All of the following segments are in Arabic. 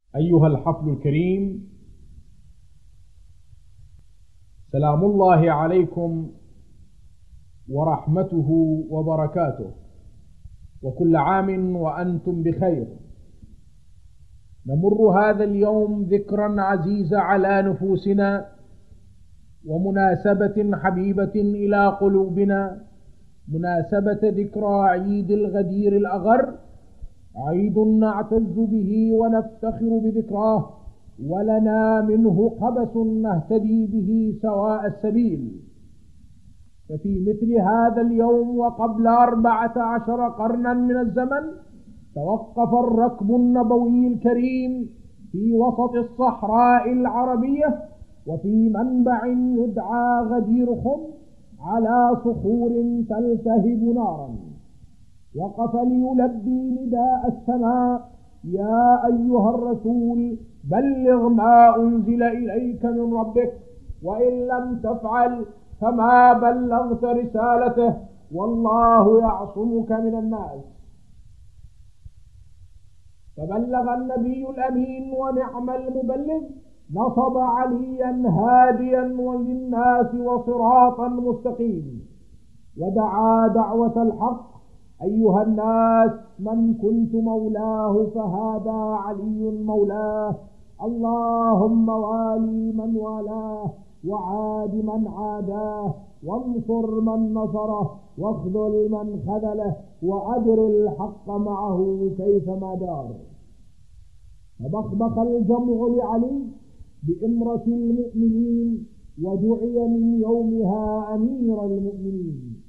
أيها الحفل الكريم، سلام الله عليكم ورحمته وبركاته، وكل عام وأنتم بخير. نمر هذا اليوم ذكرا عزيزة على نفوسنا ومناسبة حبيبة إلى قلوبنا، مناسبة ذكرى عيد الغدير الأغر، عيد نعتز به ونفتخر بذكراه، ولنا منه قبس نهتدي به سواء السبيل. ففي مثل هذا اليوم وقبل 14 قرنا من الزمن توقف الركب النبوي الكريم في وسط الصحراء العربية وفي منبع يدعى غدير خم على صخور تلتهب نارا. وقف ليلبي نداء السماء: يا أيها الرسول بلغ ما أنزل إليك من ربك، وإن لم تفعل فما بلغت رسالته، والله يعصمك من الناس. فبلغ النبي الأمين ونعم المبلغ، نصب عليا هاديا للناس وصراطا مستقيم، ودعا دعوة الحق: أيها الناس، من كنت مولاه فهذا علي مولاه، اللهم والي من والاه وعاد من عاداه، وانصر من نصره واخذل من خذله، وأدر الحق معه كيفما دار. فبخبخ الجمع لعلي بإمرة المؤمنين، ودعي من يومها أمير المؤمنين،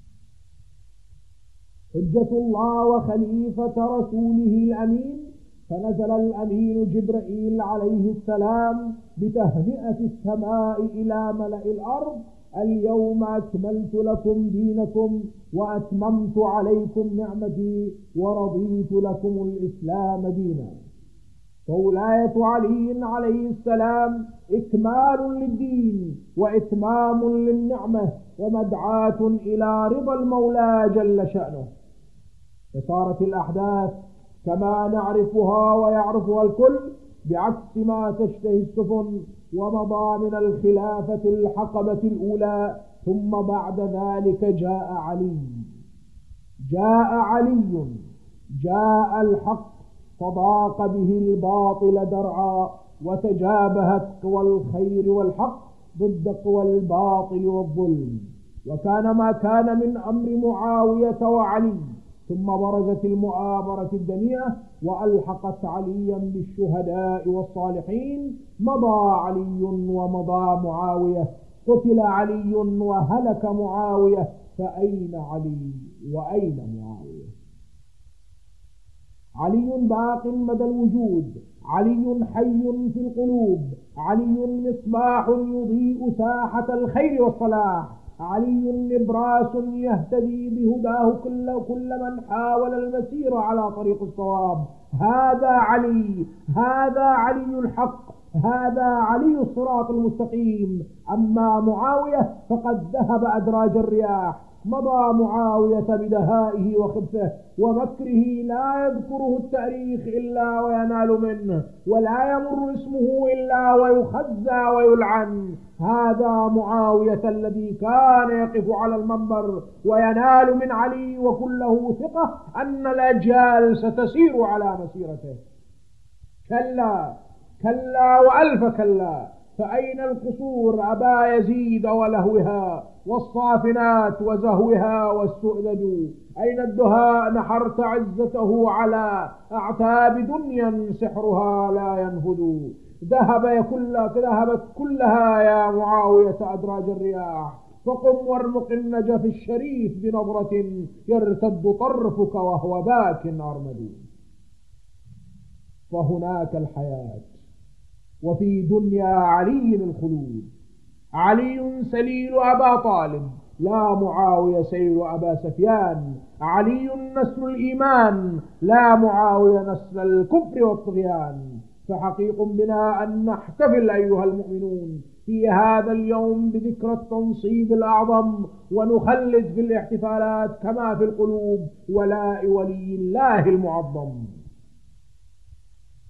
حجة الله وخليفة رسوله الأمين. فنزل الأمين جبرائيل عليه السلام بتهنئة السماء إلى ملأ الأرض: اليوم أكملت لكم دينكم وأتممت عليكم نعمتي ورضيت لكم الإسلام دينا. فولاية علي عليه السلام إكمال للدين وإتمام للنعمة ومدعاة إلى رضا المولى جل شأنه. فصارت الأحداث كما نعرفها ويعرفها الكل بعكس ما تشتهي السفن، ومضى من الخلافة الحقبة الأولى، ثم بعد ذلك جاء علي. جاء الحق فضاق به الباطل درعا، وتجابهت قوى الخير والحق ضد قوى الباطل والظلم. وكان ما كان من أمر معاوية وعلي، ثم برزت المؤامرة الدنيئة وألحقت عليا بالشهداء والصالحين. مضى علي ومضى معاوية، قتل علي وهلك معاوية، فأين علي وأين معاوية؟ علي باق مدى الوجود، علي حي في القلوب، علي مصباح يضيء ساحة الخير والصلاح، علي نبراس يهتدي بهداه كل من حاول المسير على طريق الصواب. هذا علي، هذا علي الحق، هذا علي الصراط المستقيم. أما معاوية فقد ذهب أدراج الرياح. مضى معاوية بدهائه وخبثه ومكره لا يذكره التاريخ إلا وينال منه، ولا يمر اسمه إلا ويخزى ويلعن. هذا معاوية الذي كان يقف على المنبر وينال من علي وكله ثقة أن الأجيال ستسير على مسيرته. كلا كلا وألف كلا، فأين القصور أبا يزيد ولهوها، والصافنات وزهوها والسؤدد؟ أين الدهاء نحرت عزته على أعتاب دنيا سحرها لا ينفذ؟ ذهبت كلها يا معاوية أدراج الرياح، فقم وارمق النجف الشريف بنظرة يرتد طرفك وهو باك أرمد. فهناك الحياة، وفي دنيا علي الخلود. علي سليل أبا طالب، لا معاوية سيل أبا سفيان. علي نسل الإيمان، لا معاوية نسل الكفر والطغيان. فحقيق بنا أن نحتفل أيها المؤمنون في هذا اليوم بذكرى التنصيب الأعظم، ونخلد في الاحتفالات كما في القلوب ولاء ولي الله المعظم.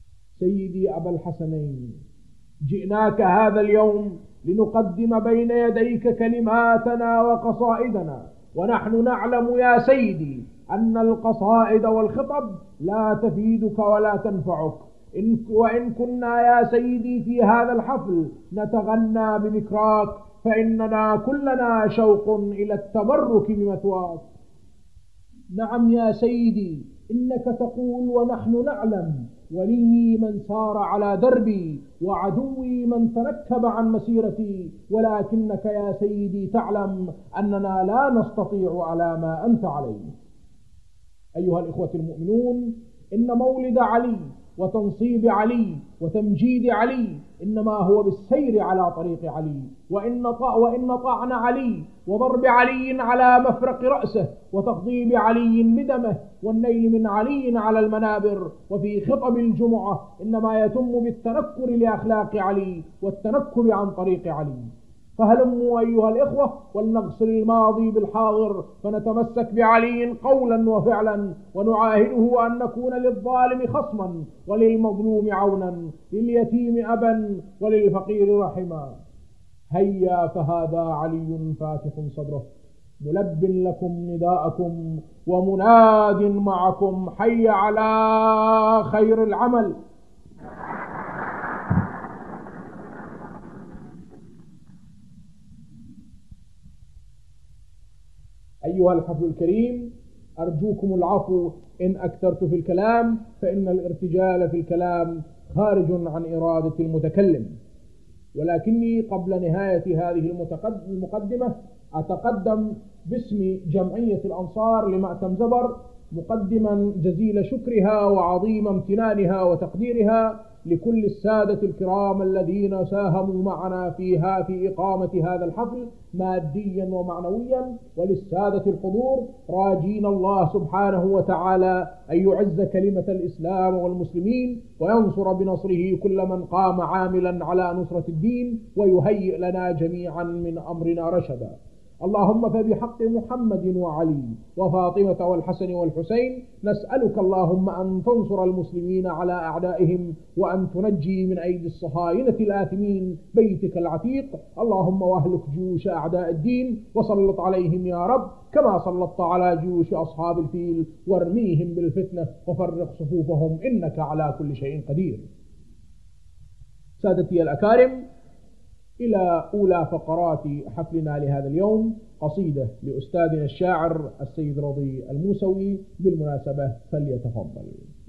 سيدي أبا الحسنين، جئناك هذا اليوم لنقدم بين يديك كلماتنا وقصائدنا، ونحن نعلم يا سيدي أن القصائد والخطب لا تفيدك ولا تنفعك، وإن كنا يا سيدي في هذا الحفل نتغنى بذكراك فإننا كلنا شوق إلى التبرك بمثواك. نعم يا سيدي، إنك تقول ونحن نعلم: ولي من سار على دربي وعدوي من تنكب عن مسيرتي، ولكنك يا سيدي تعلم أننا لا نستطيع على ما أنت عليه. أيها الإخوة المؤمنون، إن مولد علي وتنصيب علي وتمجيد علي إنما هو بالسير على طريق علي، وإن طعن علي وضرب علي على مفرق رأسه وتغضيب علي بدمه والنيل من علي على المنابر وفي خطب الجمعة إنما يتم بالتنكر لأخلاق علي والتنكب عن طريق علي. فهلموا أيها الإخوة ولنغسل الماضي بالحاضر، فنتمسك بعلي قولا وفعلا، ونعاهده أن نكون للظالم خصما وللمظلوم عونا، لليتيم أبا وللفقير رحما. هيا فهذا علي فاتح صدره، ملب لكم نداءكم ومناد معكم: حي على خير العمل. أيها الحفل الكريم، أرجوكم العفو إن أكثرت في الكلام، فإن الارتجال في الكلام خارج عن إرادة المتكلم، ولكني قبل نهاية هذه المقدمة أتقدم باسم جمعية الأنصار لمأتم زبر مقدما جزيل شكرها وعظيم امتنانها وتقديرها لكل السادة الكرام الذين ساهموا معنا في إقامة هذا الحفل ماديا ومعنويا، وللسادة الحضور راجين الله سبحانه وتعالى أن يعز كلمة الإسلام والمسلمين وينصر بنصره كل من قام عاملا على نصرة الدين، ويهيئ لنا جميعا من أمرنا رشدا. اللهم فبحق محمد وعلي وفاطمة والحسن والحسين نسألك اللهم أن تنصر المسلمين على أعدائهم، وأن تنجي من أيدي الصهاينة الآثمين بيتك العتيق. اللهم واهلك جيوش أعداء الدين وسلط عليهم يا رب كما سلطت على جيوش أصحاب الفيل، وارميهم بالفتنة وفرق صفوفهم إنك على كل شيء قدير. سادتي الأكارم، إلى أولى فقرات حفلنا لهذا اليوم، قصيدة لأستاذنا الشاعر السيد رضي الموسوي بالمناسبة، فليتفضل.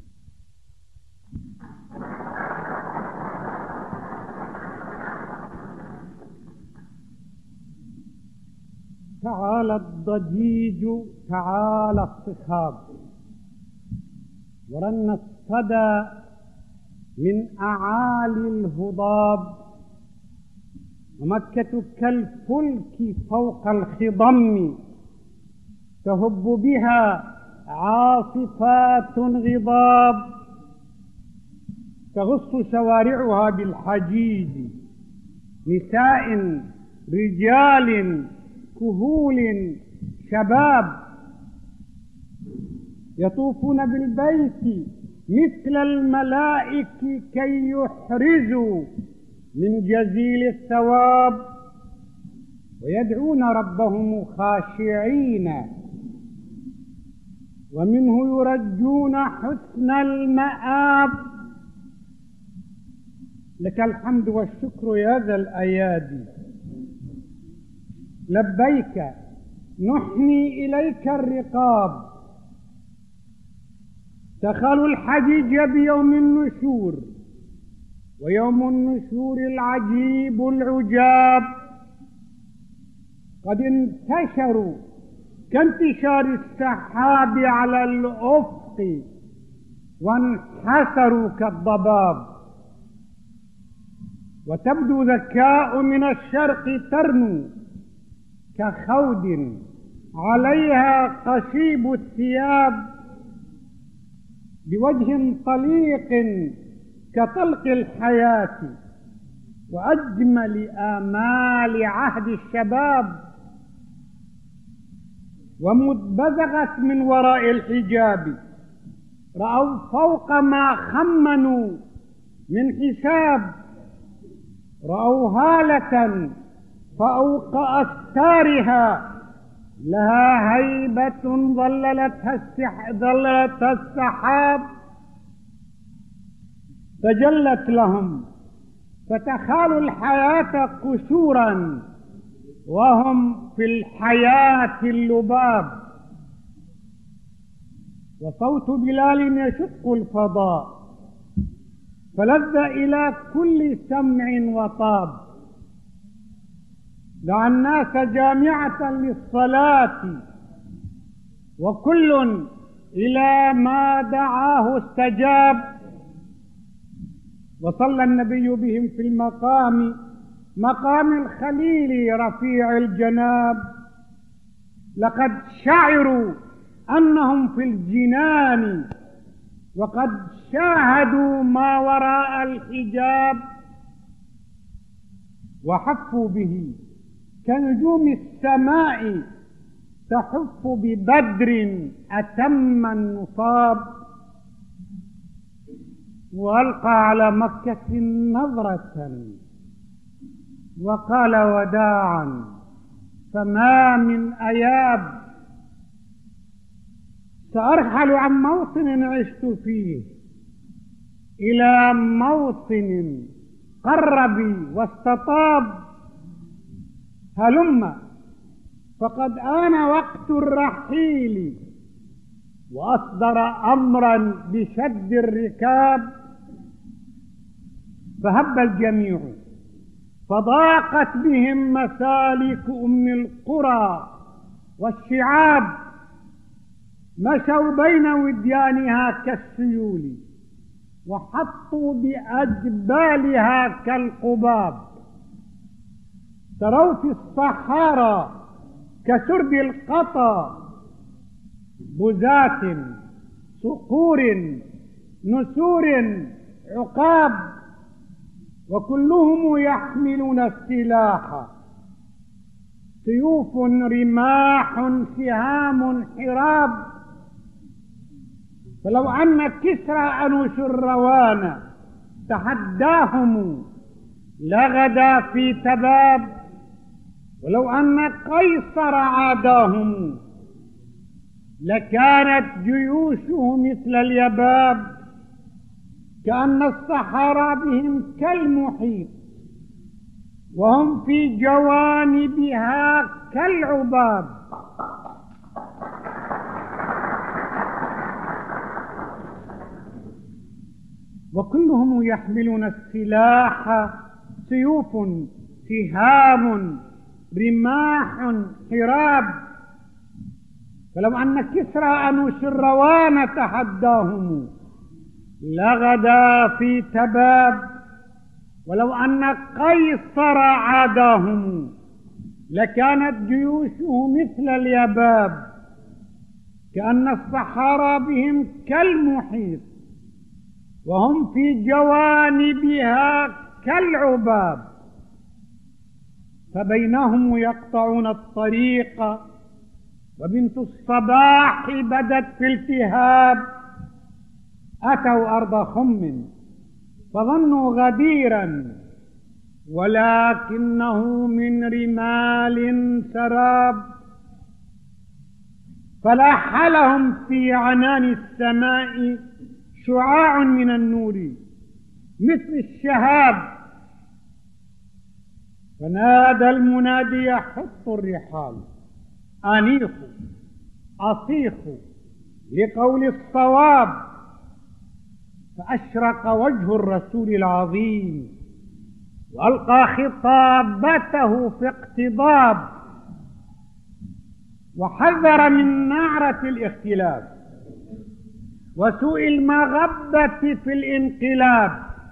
تعالى الضجيج، تعالى الصخاب، ورن الصدى من أعالي الهضاب، ومكة كالفلك فوق الخضم، تهب بها عاصفات غضاب، تغص شوارعها بالحجيج، نساء رجال كهول شباب، يطوفون بالبيت مثل الملائكة كي يحرزوا من جزيل الثواب، ويدعون ربهم خاشعين، ومنه يرجون حسن المآب. لك الحمد والشكر يا ذا الأيادي، لبيك نحني إليك الرقاب، تخلو الحجيج بيوم النشور، ويوم النشور العجيب العجاب، قد انتشروا كانتشار السحاب على الأفق، وانحسروا كالضباب، وتبدو ذكاء من الشرق ترنو كخود عليها قشيب الثياب، بوجه طليق كطلق الحياة، وأجمل آمال عهد الشباب، ومذ بزغت من وراء الحجاب رأوا فوق ما خمنوا من حساب، رأوا هالة فوق أستارها لها هيبة ظللتها السحاب، تجلت لهم فتخالوا الحياة قشورا وهم في الحياة اللباب، وصوت بلال يشق الفضاء فلذ إلى كل سمع وطاب، دعا الناس جامعة للصلاة وكل إلى ما دعاه استجاب، وصلى النبي بهم في مقام الخليل رفيع الجناب، لقد شعروا أنهم في الجنان وقد شاهدوا ما وراء الحجاب، وحفوا به كنجوم السماء تحف ببدر أتم النصاب، وألقى على مكة نظرة وقال وداعا فما من أياب، سأرحل عن موطن عشت فيه إلى موطن قر بي واستطاب، هلم فقد آن وقت الرحيل، وأصدر أمرا بشد الركاب، فهب الجميع فضاقت بهم مسالك أم القرى والشعاب، مشوا بين وديانها كالسيول وحطوا بأجبالها كالقباب، تروا في الصحارى كسرد القطا بزات صقور نسور عقاب، وكلهم يحملون السلاح، سيوف رماح سهام حراب، فلو أن كسرى أنوشروان تحداهم لغدا في تباب، ولو أن قيصر عاداهم لكانت جيوشه مثل اليباب، كأن الصحراء بهم كالمحيط وهم في جوانبها كالعباب. وكلهم يحملون السلاح، سيوف سهام رماح حراب، فلو أن كسرى أنوشروان تحداهم لغدا في تباب، ولو أن قيصر عاداهم لكانت جيوشه مثل اليباب، كأن الصحارى بهم كالمحيط وهم في جوانبها كالعباب، فبينهم يقطعون الطريق، وبنت الصباح بدت في التهاب، أتوا أرض خم فظنوا غديرا ولكنه من رمال سراب، فلاح لهم في عنان السماء شعاع من النور مثل الشهاب، فنادى المنادي حطوا الرحال، أنيخوا أصيخوا لقول الصواب، فأشرق وجه الرسول العظيم وألقى خطابته في اقتضاب، وحذر من نعرة الاختلاف وسوء المغبة في الانقلاب،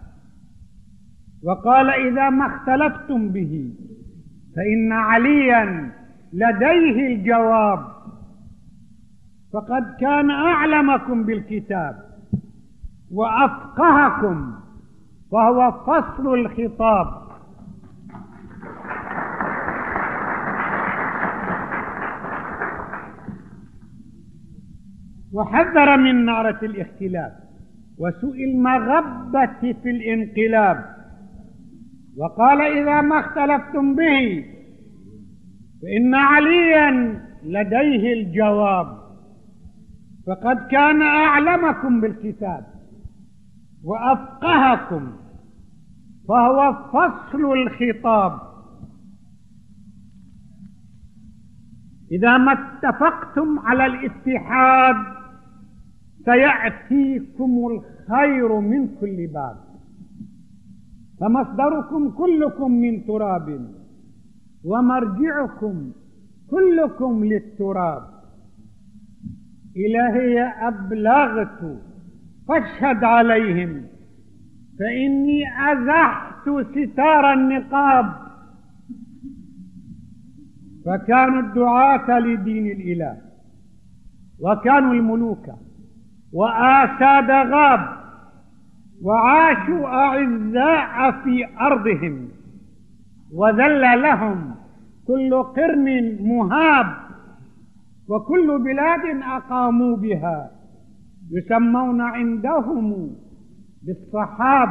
وقال إذا ما اختلفتم به فإن عليا لديه الجواب، فقد كان أعلمكم بالكتاب وأفقهكم، وهو فصل الخطاب. وحذر من نعرة الاختلاف وسوء المغبة في الانقلاب، وقال: إذا ما اختلفتم به فإن عليا لديه الجواب، فقد كان أعلمكم بالكتاب وأفقهكم، فهو فصل الخطاب. إذا ما اتفقتم على الاتحاد سيأتيكم الخير من كل باب، فمصدركم كلكم من تراب، ومرجعكم كلكم للتراب. إلهي أبلغت فاشهد عليهم، فإني أزحت ستار النقاب، فكانوا الدعاة لدين الإله، وكانوا الملوك وآساد غاب، وعاشوا أعزاء في أرضهم، وذل لهم كل قرن مهاب، وكل بلاد أقاموا بها يسمون عندهم بالصحاب.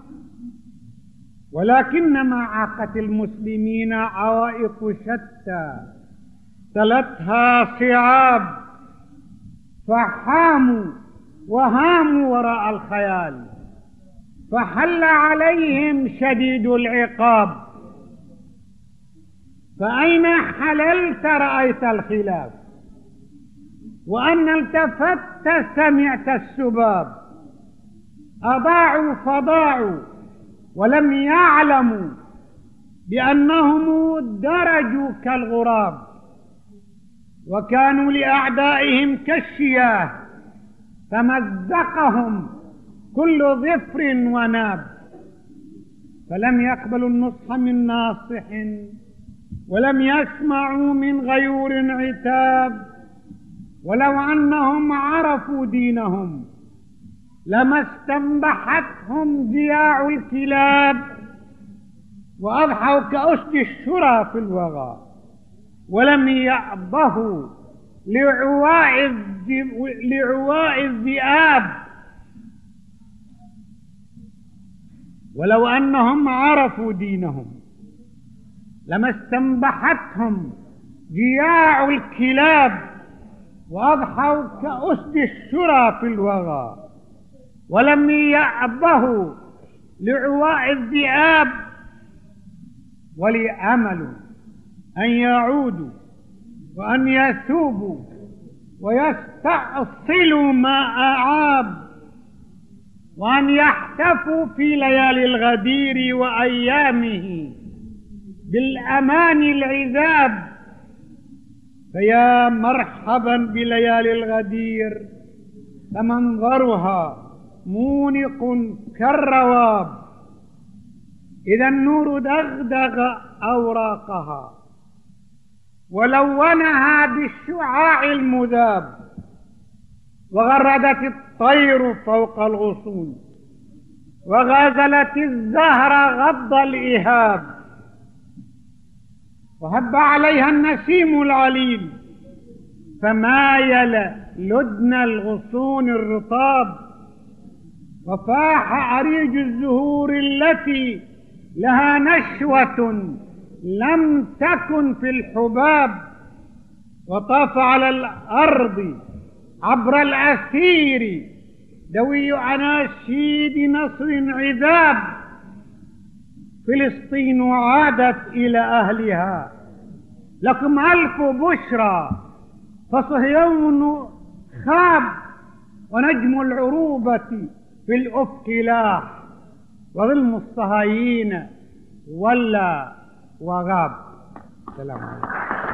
ولكنما عاقت المسلمين عوائق شتى تلتها صعاب، فحاموا وهاموا وراء الخيال، فحل عليهم شديد العقاب. فأين حللت رأيت الخلاف، وأن التفت سمعت السباب. أضاعوا فضاعوا ولم يعلموا بأنهم درجوا كالغراب، وكانوا لأعدائهم كالشياه، فمزقهم كل ظفر وناب. فلم يقبلوا النصح من ناصح، ولم يسمعوا من غيور عتاب. ولو أنهم عرفوا دينهم لما استنبحتهم ضياع الكلاب، وأضحوا كأسد الشرى في الوغى، ولم يأبهوا لعواء الذئاب. ولو أنهم عرفوا دينهم لما استنبحتهم ضياع الكلاب، وأضحوا كأسد الشرى في الوغى، ولم يأبهوا لعواء الذئاب. ولي أمل أن يعودوا وأن يتوبوا ويستأصلوا ما أعاب، وأن يحتفوا في ليالي الغدير وأيامه بالأمان العذاب. فيا مرحبا بليالي الغدير، فمنظرها مونق كالرواب، إذا النور دغدغ أوراقها ولونها بالشعاع المذاب، وغردت الطير فوق الغصون، وغازلت الزهر غض الإهاب، وهب عليها النسيم العليل، فمايل لدن الغصون الرطاب، وفاح أريج الزهور التي لها نشوة لم تكن في الحباب، وطاف على الأرض عبر الأثير دوي أناشيد نصر عذاب. فلسطين عادت إلى أهلها، لكم ألف بشرى، فصهيون خاب، ونجم العروبة في الأفق لاح، وظلم الصهايين ولى وغاب. السلام عليكم.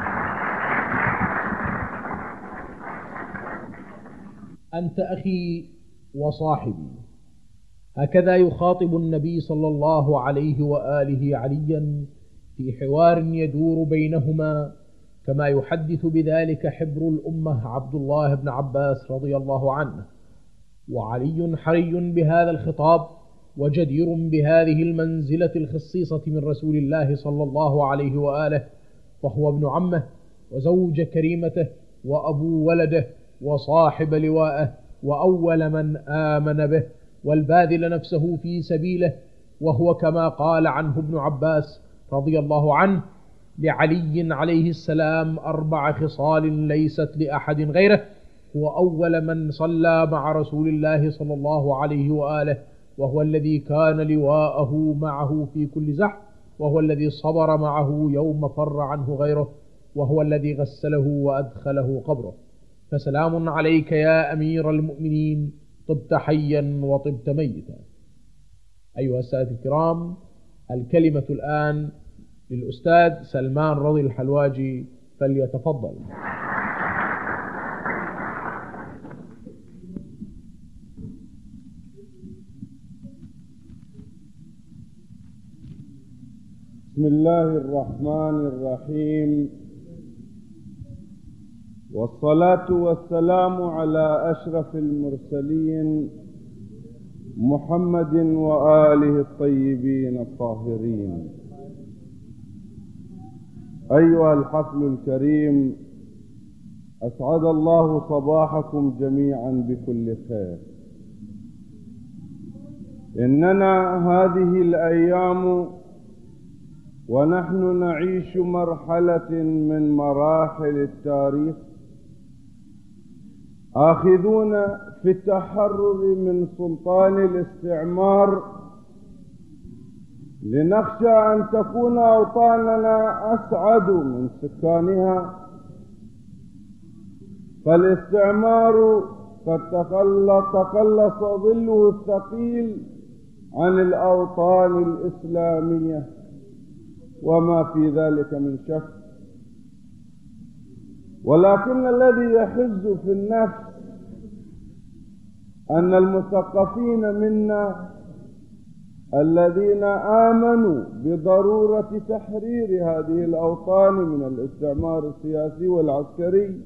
أنت أخي وصاحبي، هكذا يخاطب النبي صلى الله عليه وآله عليا في حوار يدور بينهما، كما يحدث بذلك حبر الأمة عبد الله بن عباس رضي الله عنه. وعلي حري بهذا الخطاب وجدير بهذه المنزلة الخصيصة من رسول الله صلى الله عليه وآله، فهو ابن عمه وزوج كريمته وأبو ولده وصاحب لوائه وأول من آمن به، والباذل نفسه في سبيله، وهو كما قال عنه ابن عباس رضي الله عنه: لعلي عليه السلام 4 خصال ليست لأحد غيره: هو أول من صلى مع رسول الله صلى الله عليه وآله، وهو الذي كان لواءه معه في كل زحف، وهو الذي صبر معه يوم فر عنه غيره، وهو الذي غسله وأدخله قبره. فسلام عليك يا أمير المؤمنين، طبت حيا وطبت ميتا. أيها السادة الكرام، الكلمة الآن للأستاذ سلمان رضي الحلواجي، فليتفضل. بسم الله الرحمن الرحيم، والصلاة والسلام على أشرف المرسلين محمد وآله الطيبين الطاهرين. أيها الحفل الكريم، أسعد الله صباحكم جميعا بكل خير. إننا هذه الأيام ونحن نعيش مرحلة من مراحل التاريخ، آخذون في التحرر من سلطان الاستعمار، لنخشى أن تكون أوطاننا أسعد من سكانها، فالاستعمار قد تقلص ظله الثقيل عن الأوطان الإسلامية، وما في ذلك من شك. ولكن الذي يحز في النفس أن المثقفين منا الذين آمنوا بضرورة تحرير هذه الأوطان من الاستعمار السياسي والعسكري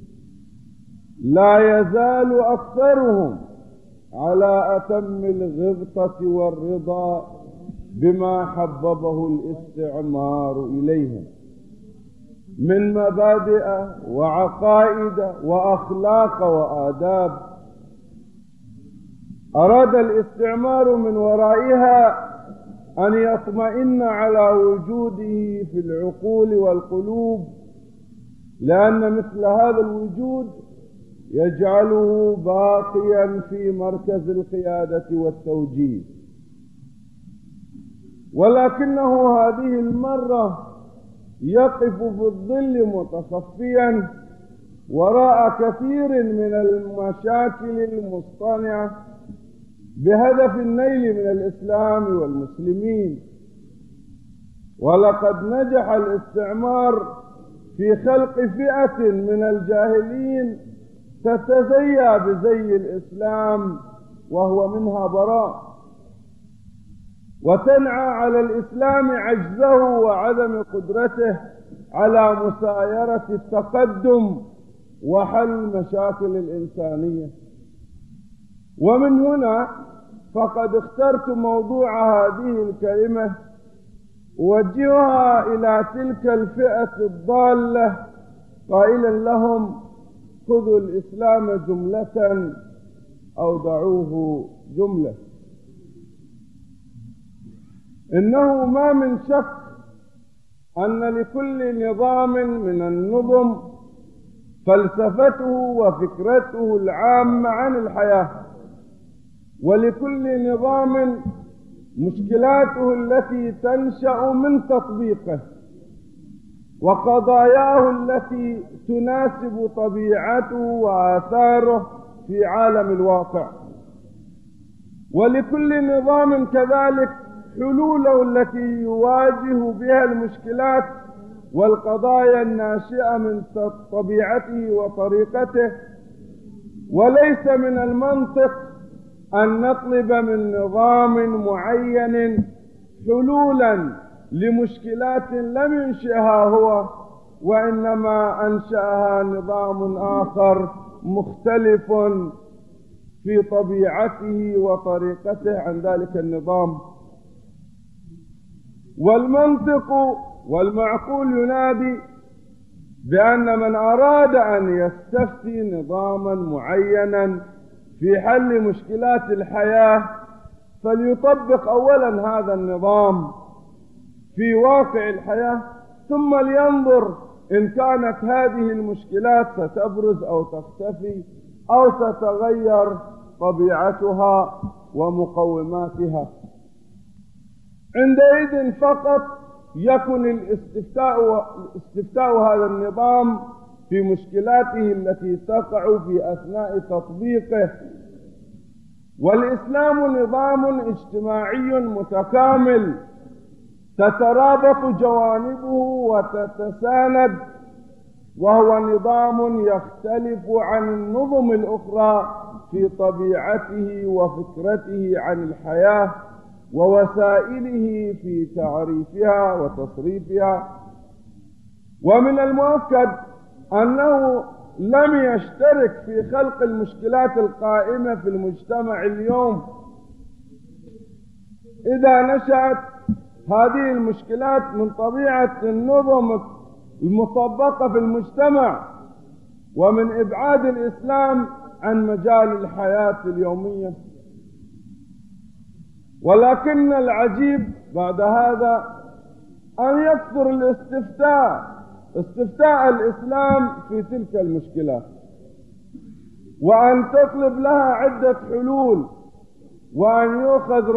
لا يزال أكثرهم على أتم الغبطة والرضا بما حببه الاستعمار إليهم من مبادئ وعقائد وأخلاق وآداب. أراد الاستعمار من ورائها أن يطمئن على وجوده في العقول والقلوب، لأن مثل هذا الوجود يجعله باقيا في مركز القيادة والتوجيه. ولكنه هذه المرة يقف في الظل متصفيا وراء كثير من المشاكل المصطنعة بهدف النيل من الإسلام والمسلمين. ولقد نجح الاستعمار في خلق فئة من الجاهلين تتزيى بزي الإسلام وهو منها براء، وتنعى على الإسلام عجزه وعدم قدرته على مسايرة التقدم وحل مشاكل الإنسانية. ومن هنا فقد اخترت موضوع هذه الكلمة أوجهها إلى تلك الفئة الضالة قائلا لهم: خذوا الإسلام جملة أو دعوه جملة. إنه ما من شك أن لكل نظام من النظم فلسفته وفكرته العامة عن الحياة، ولكل نظام مشكلاته التي تنشأ من تطبيقه وقضاياه التي تناسب طبيعته وآثاره في عالم الواقع، ولكل نظام كذلك حلوله التي يواجه بها المشكلات والقضايا الناشئة من طبيعته وطريقته. وليس من المنطق أن نطلب من نظام معين حلولا لمشكلات لم ينشئها هو، وإنما أنشأها نظام آخر مختلف في طبيعته وطريقته عن ذلك النظام. والمنطق والمعقول ينادي بأن من أراد أن يستفتي نظاما معينا في حل مشكلات الحياة فليطبق أولا هذا النظام في واقع الحياة، ثم لينظر إن كانت هذه المشكلات ستبرز أو تختفي أو تتغير طبيعتها ومقوماتها. عندئذ فقط يكن الاستفتاء هذا النظام في مشكلاته التي تقع في أثناء تطبيقه. والإسلام نظام اجتماعي متكامل تترابط جوانبه وتتساند، وهو نظام يختلف عن النظم الأخرى في طبيعته وفكرته عن الحياة ووسائله في تعريفها وتصريفها. ومن المؤكد أنه لم يشترك في خلق المشكلات القائمة في المجتمع اليوم. إذا نشأت هذه المشكلات من طبيعة النظم المطبقة في المجتمع ومن إبعاد الإسلام عن مجال الحياة اليومية. ولكن العجيب بعد هذا أن يكثر استفتاء الإسلام في تلك المشكلات، وأن تطلب لها عدة حلول، وأن يؤخذ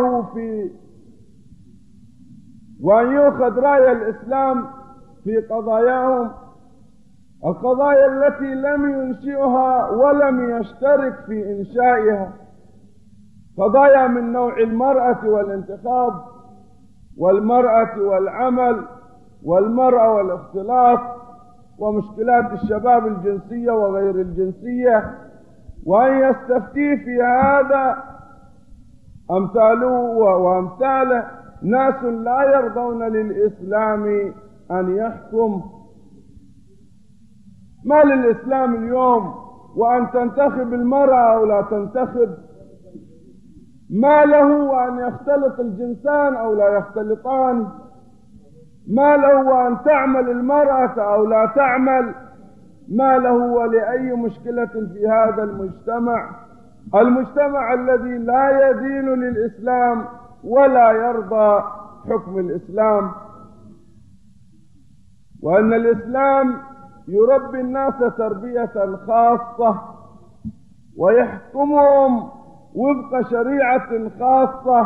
رأي الإسلام في قضاياهم، القضايا التي لم ينشئها ولم يشترك في إنشائها، قضايا من نوع المرأة والانتخاب، والمرأة والعمل، والمرأة والاختلاط، ومشكلات الشباب الجنسية وغير الجنسية. وأن يستفتي في هذا أمثاله وأمثاله ناس لا يرضون للإسلام أن يحكم. ما للإسلام اليوم وأن تنتخب المرأة أو لا تنتخب؟ ما له أن يختلط الجنسان أو لا يختلطان؟ ما له أن تعمل المرأة أو لا تعمل؟ ما له ولأي مشكلة في هذا المجتمع الذي لا يدين للإسلام ولا يرضى حكم الإسلام؟ وأن الإسلام يربي الناس تربية خاصة ويحكمهم وفق شريعة خاصة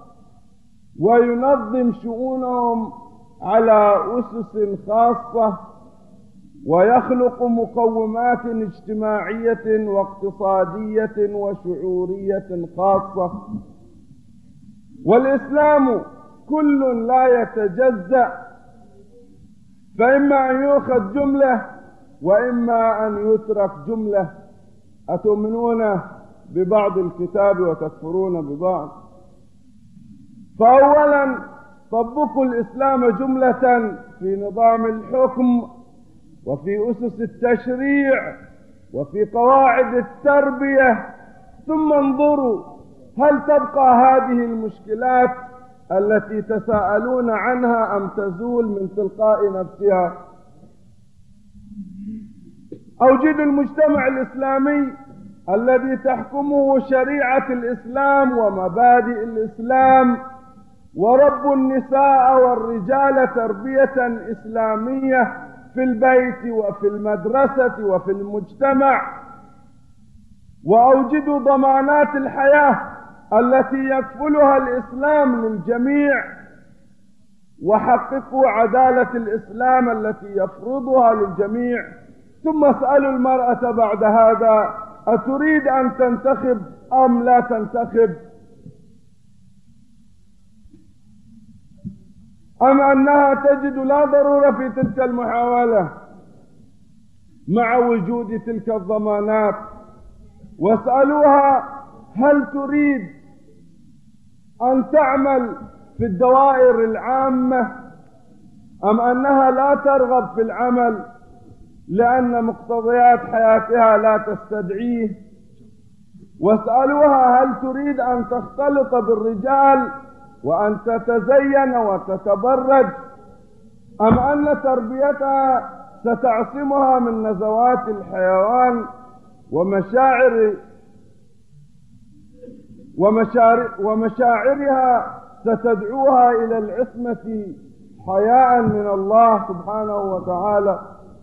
وينظم شؤونهم على أسس خاصة ويخلق مقومات اجتماعية واقتصادية وشعورية خاصة. والإسلام كل لا يتجزأ، فإما أن يؤخذ جملة وإما أن يترك جملة. أتؤمنون ببعض الكتاب وتكفرون ببعض؟ فأولا طبقوا الإسلام جملة في نظام الحكم وفي أسس التشريع وفي قواعد التربية، ثم انظروا هل تبقى هذه المشكلات التي تساءلون عنها أم تزول من تلقاء نفسها. أوجدوا المجتمع الإسلامي الذي تحكمه شريعة الإسلام ومبادئ الإسلام، وربوا النساء والرجال تربية إسلامية في البيت وفي المدرسة وفي المجتمع، وأوجدوا ضمانات الحياة التي يكفلها الإسلام للجميع، وحققوا عدالة الإسلام التي يفرضها للجميع. ثم اسألوا المرأة بعد هذا أتريد أن تنتخب أم لا تنتخب، أم أنها تجد لا ضرورة في تلك المحاولة مع وجود تلك الضمانات. واسألوها هل تريد أن تعمل في الدوائر العامة أم أنها لا ترغب في العمل لأن مقتضيات حياتها لا تستدعيه. واسألوها هل تريد أن تختلط بالرجال وأن تتزين وتتبرج أم أن تربيتها ستعصمها من نزوات الحيوان ومشاعر ومشاعرها ستدعوها إلى العصمة حياء من الله سبحانه وتعالى.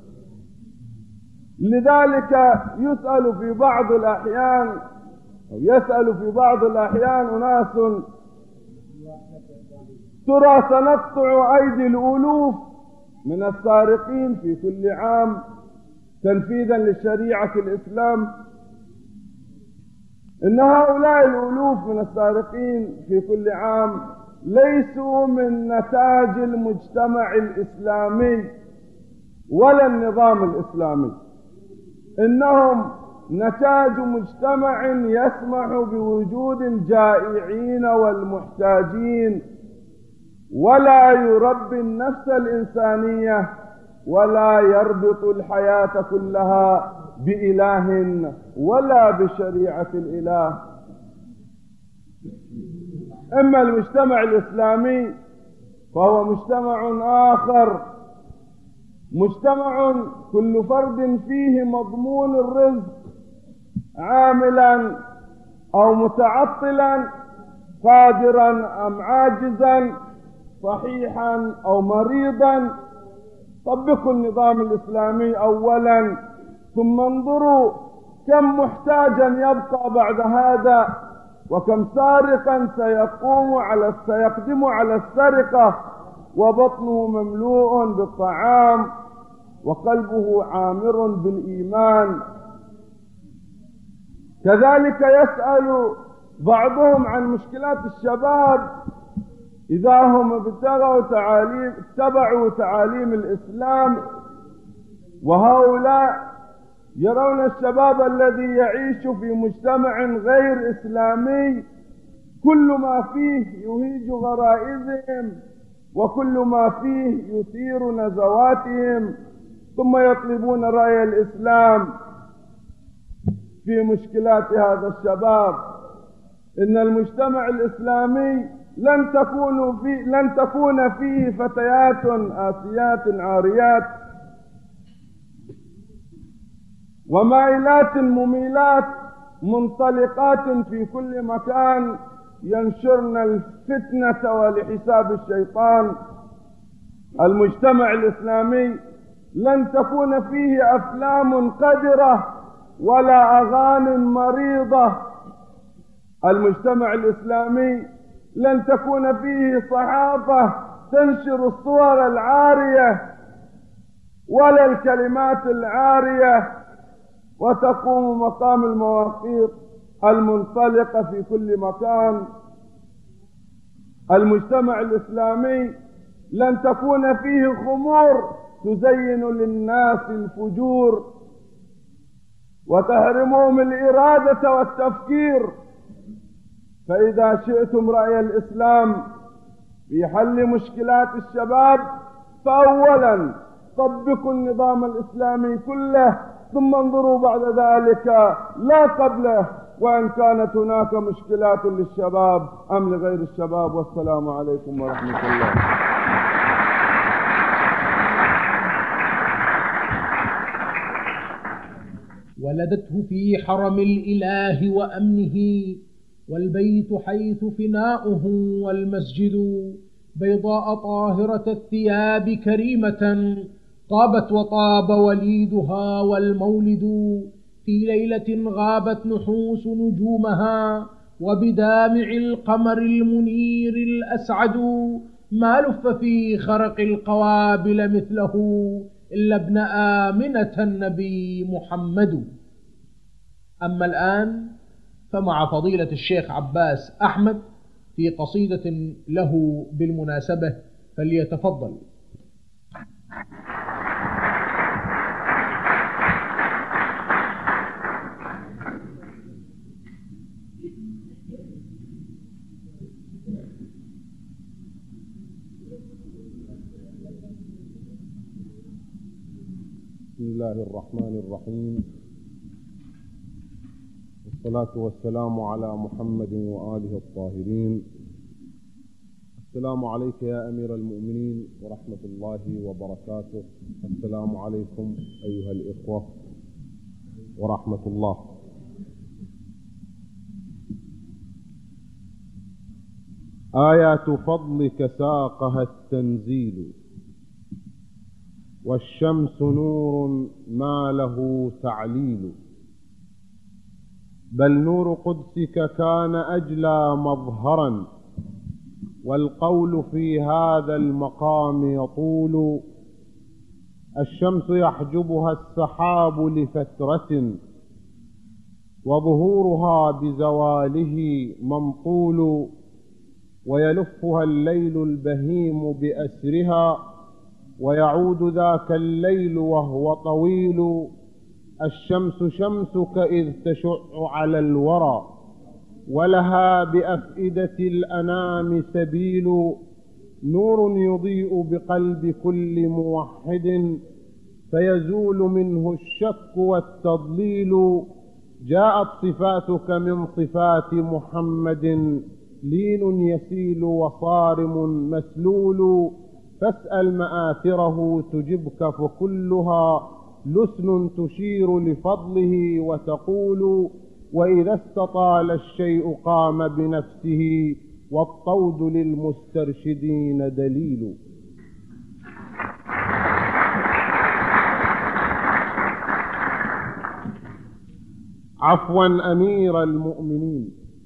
لذلك يسأل في بعض الأحيان أناس: ترى سنقطع أيدي الألوف من السارقين في كل عام تنفيذا لشريعة الإسلام؟ إن هؤلاء الألوف من السارقين في كل عام ليسوا من نتاج المجتمع الإسلامي ولا النظام الإسلامي، إنهم نتاج مجتمع يسمح بوجود الجائعين والمحتاجين، ولا يربي النفس الإنسانية، ولا يربط الحياة كلها بإله ولا بشريعة الإله. أما المجتمع الإسلامي فهو مجتمع آخر، مجتمع كل فرد فيه مضمون الرزق، عاملا أو متعطلا، قادرا أم عاجزا، صحيحا أو مريضا. طبقوا النظام الإسلامي أولا، ثم انظروا كم محتاجا يبقى بعد هذا، وكم سارقا سيقدم على السرقة وبطنه مملوء بالطعام وقلبه عامر بالإيمان. كذلك يسأل بعضهم عن مشكلات الشباب إذا هم اتبعوا تعاليم الإسلام، وهؤلاء يرون الشباب الذي يعيش في مجتمع غير إسلامي كل ما فيه يهيج غرائزهم، وكل ما فيه يثير نزواتهم، ثم يطلبون رأي الإسلام في مشكلات هذا الشباب. إن المجتمع الإسلامي لن تكون فيه فتيات آسيات عاريات ومائلات مميلات منطلقات في كل مكان ينشرن الفتنة ولحساب الشيطان. المجتمع الإسلامي لن تكون فيه أفلام قذرة ولا أغاني مريضة. المجتمع الإسلامي لن تكون فيه صحافة تنشر الصور العارية ولا الكلمات العارية وتقوم مقام المواقيت المنطلقة في كل مكان. المجتمع الإسلامي لن تكون فيه خمور تزين للناس الفجور وتحرمهم الإرادة والتفكير. فإذا شئتم رأي الإسلام في حل مشكلات الشباب فأولا طبقوا النظام الإسلامي كله، ثم انظروا بعد ذلك لا قبله وإن كانت هناك مشكلات للشباب أم لغير الشباب. والسلام عليكم ورحمة الله. ولدته في حرم الإله وأمنه، والبيت حيث فناؤه والمسجد، بيضاء طاهرة الثياب كريمة، طابت وطاب وليدها والمولد. في ليلة غابت نحوس نجومها، وبدامع القمر المنير الأسعد، ما لف في خرق القوابل مثله إلا ابن آمنة النبي محمد. أما الآن فمع فضيلة الشيخ عباس أحمد في قصيدة له بالمناسبة، فليتفضل. بسم الله الرحمن الرحيم، والصلاة والسلام على محمد وآله الطاهرين. السلام عليك يا أمير المؤمنين ورحمة الله وبركاته. السلام عليكم أيها الإخوة ورحمة الله. آيات فضلك ساقها التنزيل، والشمس نور ما له تعليل، بل نور قدسك كان أجلى مظهرا، والقول في هذا المقام يطول. الشمس يحجبها السحاب لفترة، وظهورها بزواله ممطول، ويلفها الليل البهيم بأسرها، ويعود ذاك الليل وهو طويل. الشمس شمسك إذ تشع على الورى، ولها بأفئدة الأنام سبيل، نور يضيء بقلب كل موحد، فيزول منه الشك والتضليل. جاءت صفاتك من صفات محمد، لين يسيل وصارم مسلول، فاسأل مآثره تجبك فكلها لسن تشير لفضله وتقول. وإذا استطال الشيء قام بنفسه، والطود للمسترشدين دليل. عفوا أمير المؤمنين،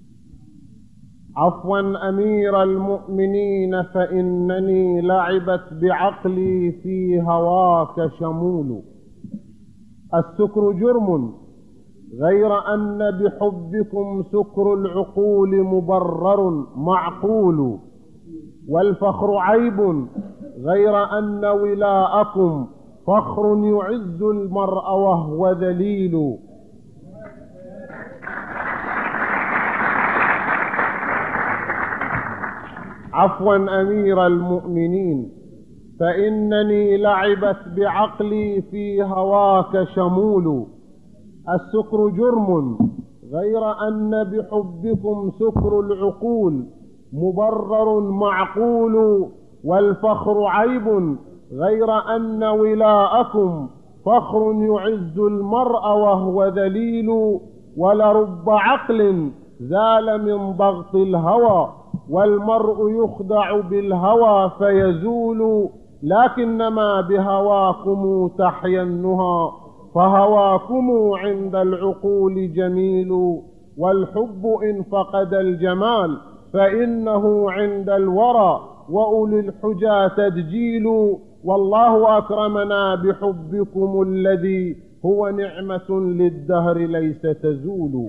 عفوا أمير المؤمنين، فإنني لعبت بعقلي في هواك شمول. السكر جرم، غير أن بحبكم سكر العقول مبرر معقول، والفخر عيب، غير أن ولاءكم فخر يعز المرء وهو ذليل. عفوا أمير المؤمنين، فإنني لعبت بعقلي في هواك شمول. السكر جرم، غير أن بحبكم سكر العقول مبرر معقول، والفخر عيب، غير أن ولاءكم فخر يعز المرء وهو ذليل. ولرب عقل زال من ضغط الهوى، والمرء يخدع بالهوى فيزول، لكنما بهواكم تحيا النهى، فهواكم عند العقول جميل. والحب إن فقد الجمال فإنه عند الورى وأولي الحجى تدجيل. والله أكرمنا بحبكم الذي هو نعمة للدهر ليس تزول.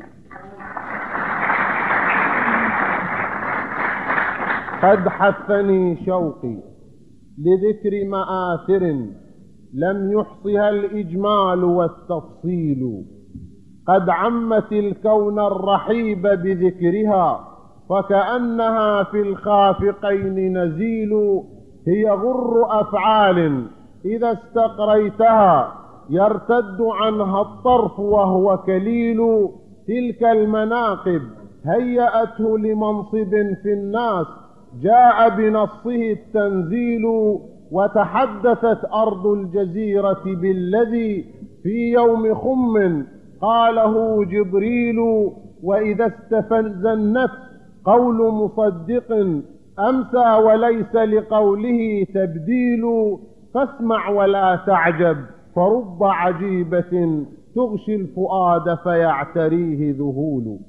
قد حثني شوقي لذكر مآثر لم يحصها الإجمال والتفصيل، قد عمت الكون الرحيب بذكرها، فكأنها في الخافقين نزيل. هي غر أفعال إذا استقريتها يرتد عنها الطرف وهو كليل. تلك المناقب هيأته لمنصب في الناس، جاء بنصه التنزيل. وتحدثت أرض الجزيرة بالذي في يوم خم قاله جبريل. وإذا استفز النفس قول مصدق أمسى وليس لقوله تبديل، فاسمع ولا تعجب، فرب عجيبة تغشي الفؤاد فيعتريه ذهول.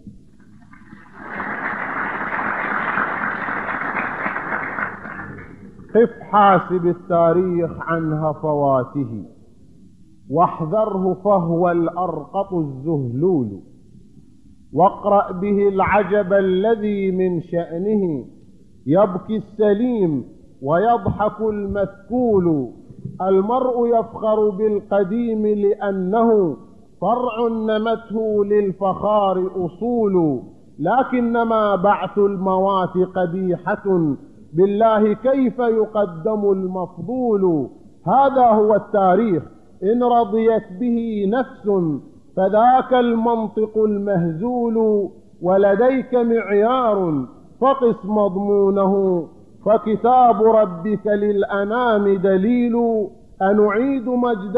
قف حاسب التاريخ عن هفواته، واحذره فهو الأرقط الزهلول، واقرأ به العجب الذي من شأنه يبكي السليم ويضحك المثكول. المرء يفخر بالقديم لأنه فرع نمته للفخار أصول، لكنما بعث الموات قبيحة، بالله كيف يقدم المفضول. هذا هو التاريخ إن رضيت به نفس، فذاك المنطق المهزول. ولديك معيار فقس مضمونه، فكتاب ربك للأنام دليل. أنعيد مجد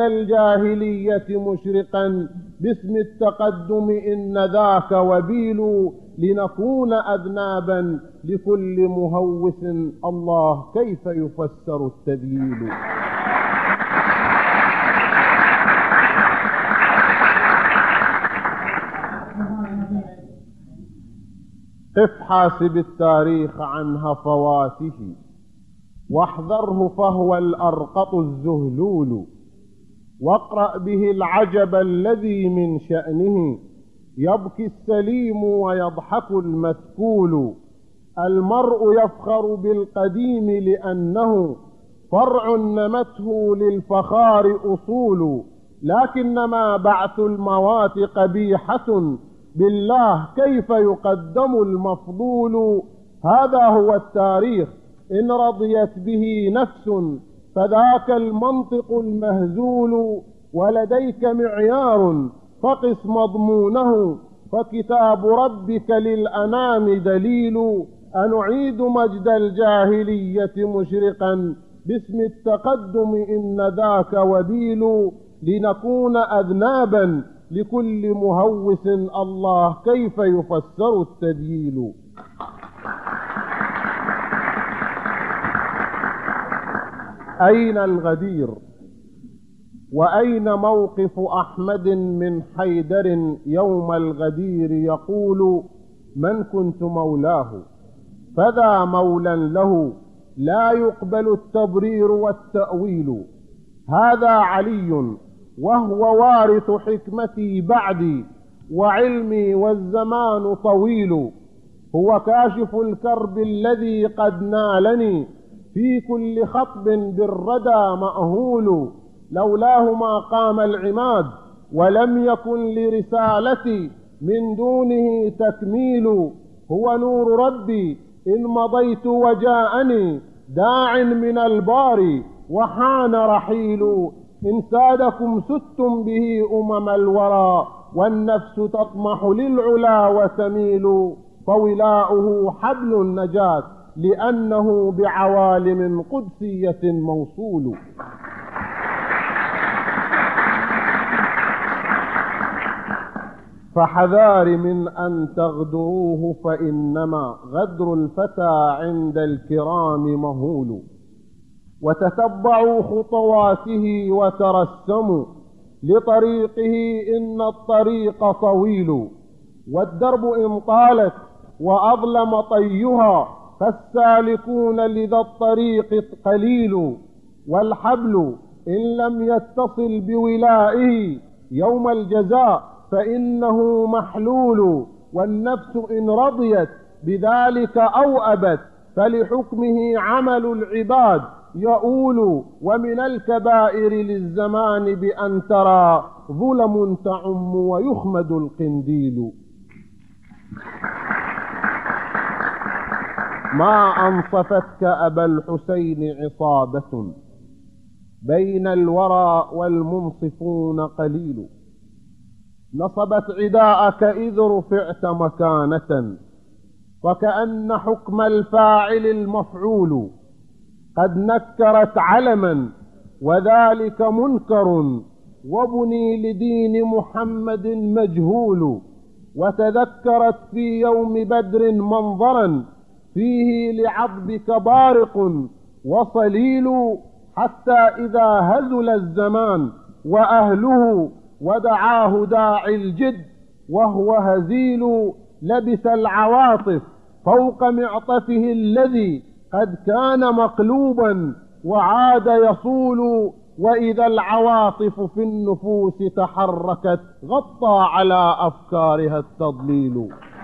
الجاهلية مشرقا باسم التقدم إن ذاك وبيل. لنكون أذنابا لكل مهوس. الله كيف يفسر التذييل؟ قف حاسب التاريخ عن هفواته، واحذره فهو الأرقط الزهلول، واقرأ به العجب الذي من شأنه يبكي السليم ويضحك المثكول. المرء يفخر بالقديم لأنه فرع نمته للفخار أصول، لكنما بعث الموات قبيحة، بالله كيف يقدم المفضول. هذا هو التاريخ إن رضيت به نفس، فذاك المنطق المهزول. ولديك معيار فقس مضمونه، فكتاب ربك للأنام دليل. أنعيد مجد الجاهلية مشرقا باسم التقدم إن ذاك وبيل، لنكون أذنابا لكل مهوس. الله كيف يفسر التذييل؟ أين الغدير؟ وأين موقف أحمد من حيدر يوم الغدير يقول من كنت مولاه؟ فذا مولى له لا يقبل التبرير والتأويل. هذا علي وهو وارث حكمتي بعدي، وعلمي والزمان طويل. هو كاشف الكرب الذي قد نالني، في كل خطب بالردى مأهول. لولاه ما قام العماد، ولم يكن لرسالتي من دونه تكميل. هو نور ربي إن مضيت وجاءني داع من الباري، وحان رحيل. إن سادكم ستم به الورى، والنفس تطمح للعلا وتميل. فولاؤه حبل النجاة، لأنه بعوالم قدسية موصول. فحذار من أن تغدروه، فإنما غدر الفتى عند الكرام مهول. وتتبعوا خطواته وترسموا لطريقه، إن الطريق طويل. والدرب إن طالت وأظلم طيها، فالسالكون لذا الطريق قليل. والحبل إن لم يتصل بولائه يوم الجزاء فإنه محلول. والنفس إن رضيت بذلك أو أبت، فلحكمه عمل العباد يؤول. ومن الكبائر للزمان بأن ترى ظلم تعم ويخمد القنديل. ما أنصفتك أبا الحسين عصابة، بين الورى والمنصفون قليل. نصبت عداءك إذ رفعت مكانة، وكأن حكم الفاعل المفعول. قد نكرت علما وذلك منكر، وبني لدين محمد مجهول. وتذكرت في يوم بدر منظرا فيه لعضبك بارق وصليل. حتى إذا هزل الزمان وأهله، ودعاه داعي الجد وهو هزيل. لبس العواطف فوق معطفه الذي قد كان مقلوبا، وعاد يصول. وإذا العواطف في النفوس تحركت، غطى على أفكارها التضليل.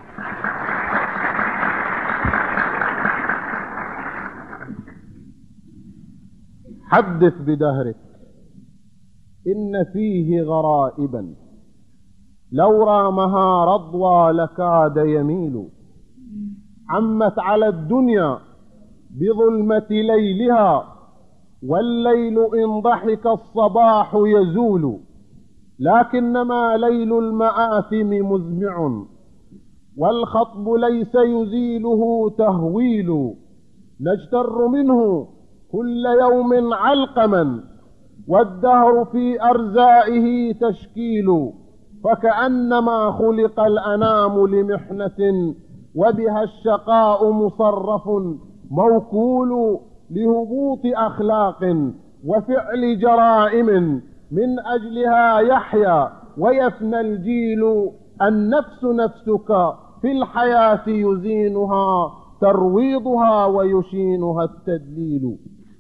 حدث بدهرك إن فيه غرائبا، لو رامها رضوى لكاد يميل. عمت على الدنيا بظلمة ليلها، والليل إن ضحك الصباح يزول. لكنما ليل المآثم مزمع، والخطب ليس يزيله تهويل. نجتر منه كل يوم علقما، والدهر في أرزائه تشكيل. فكأنما خلق الأنام لمحنة وبها الشقاء مصرف موكول لهبوط أخلاق وفعل جرائم، من أجلها يحيا ويفنى الجيل. النفس نفسك في الحياة يزينها ترويضها ويشينها التدليل.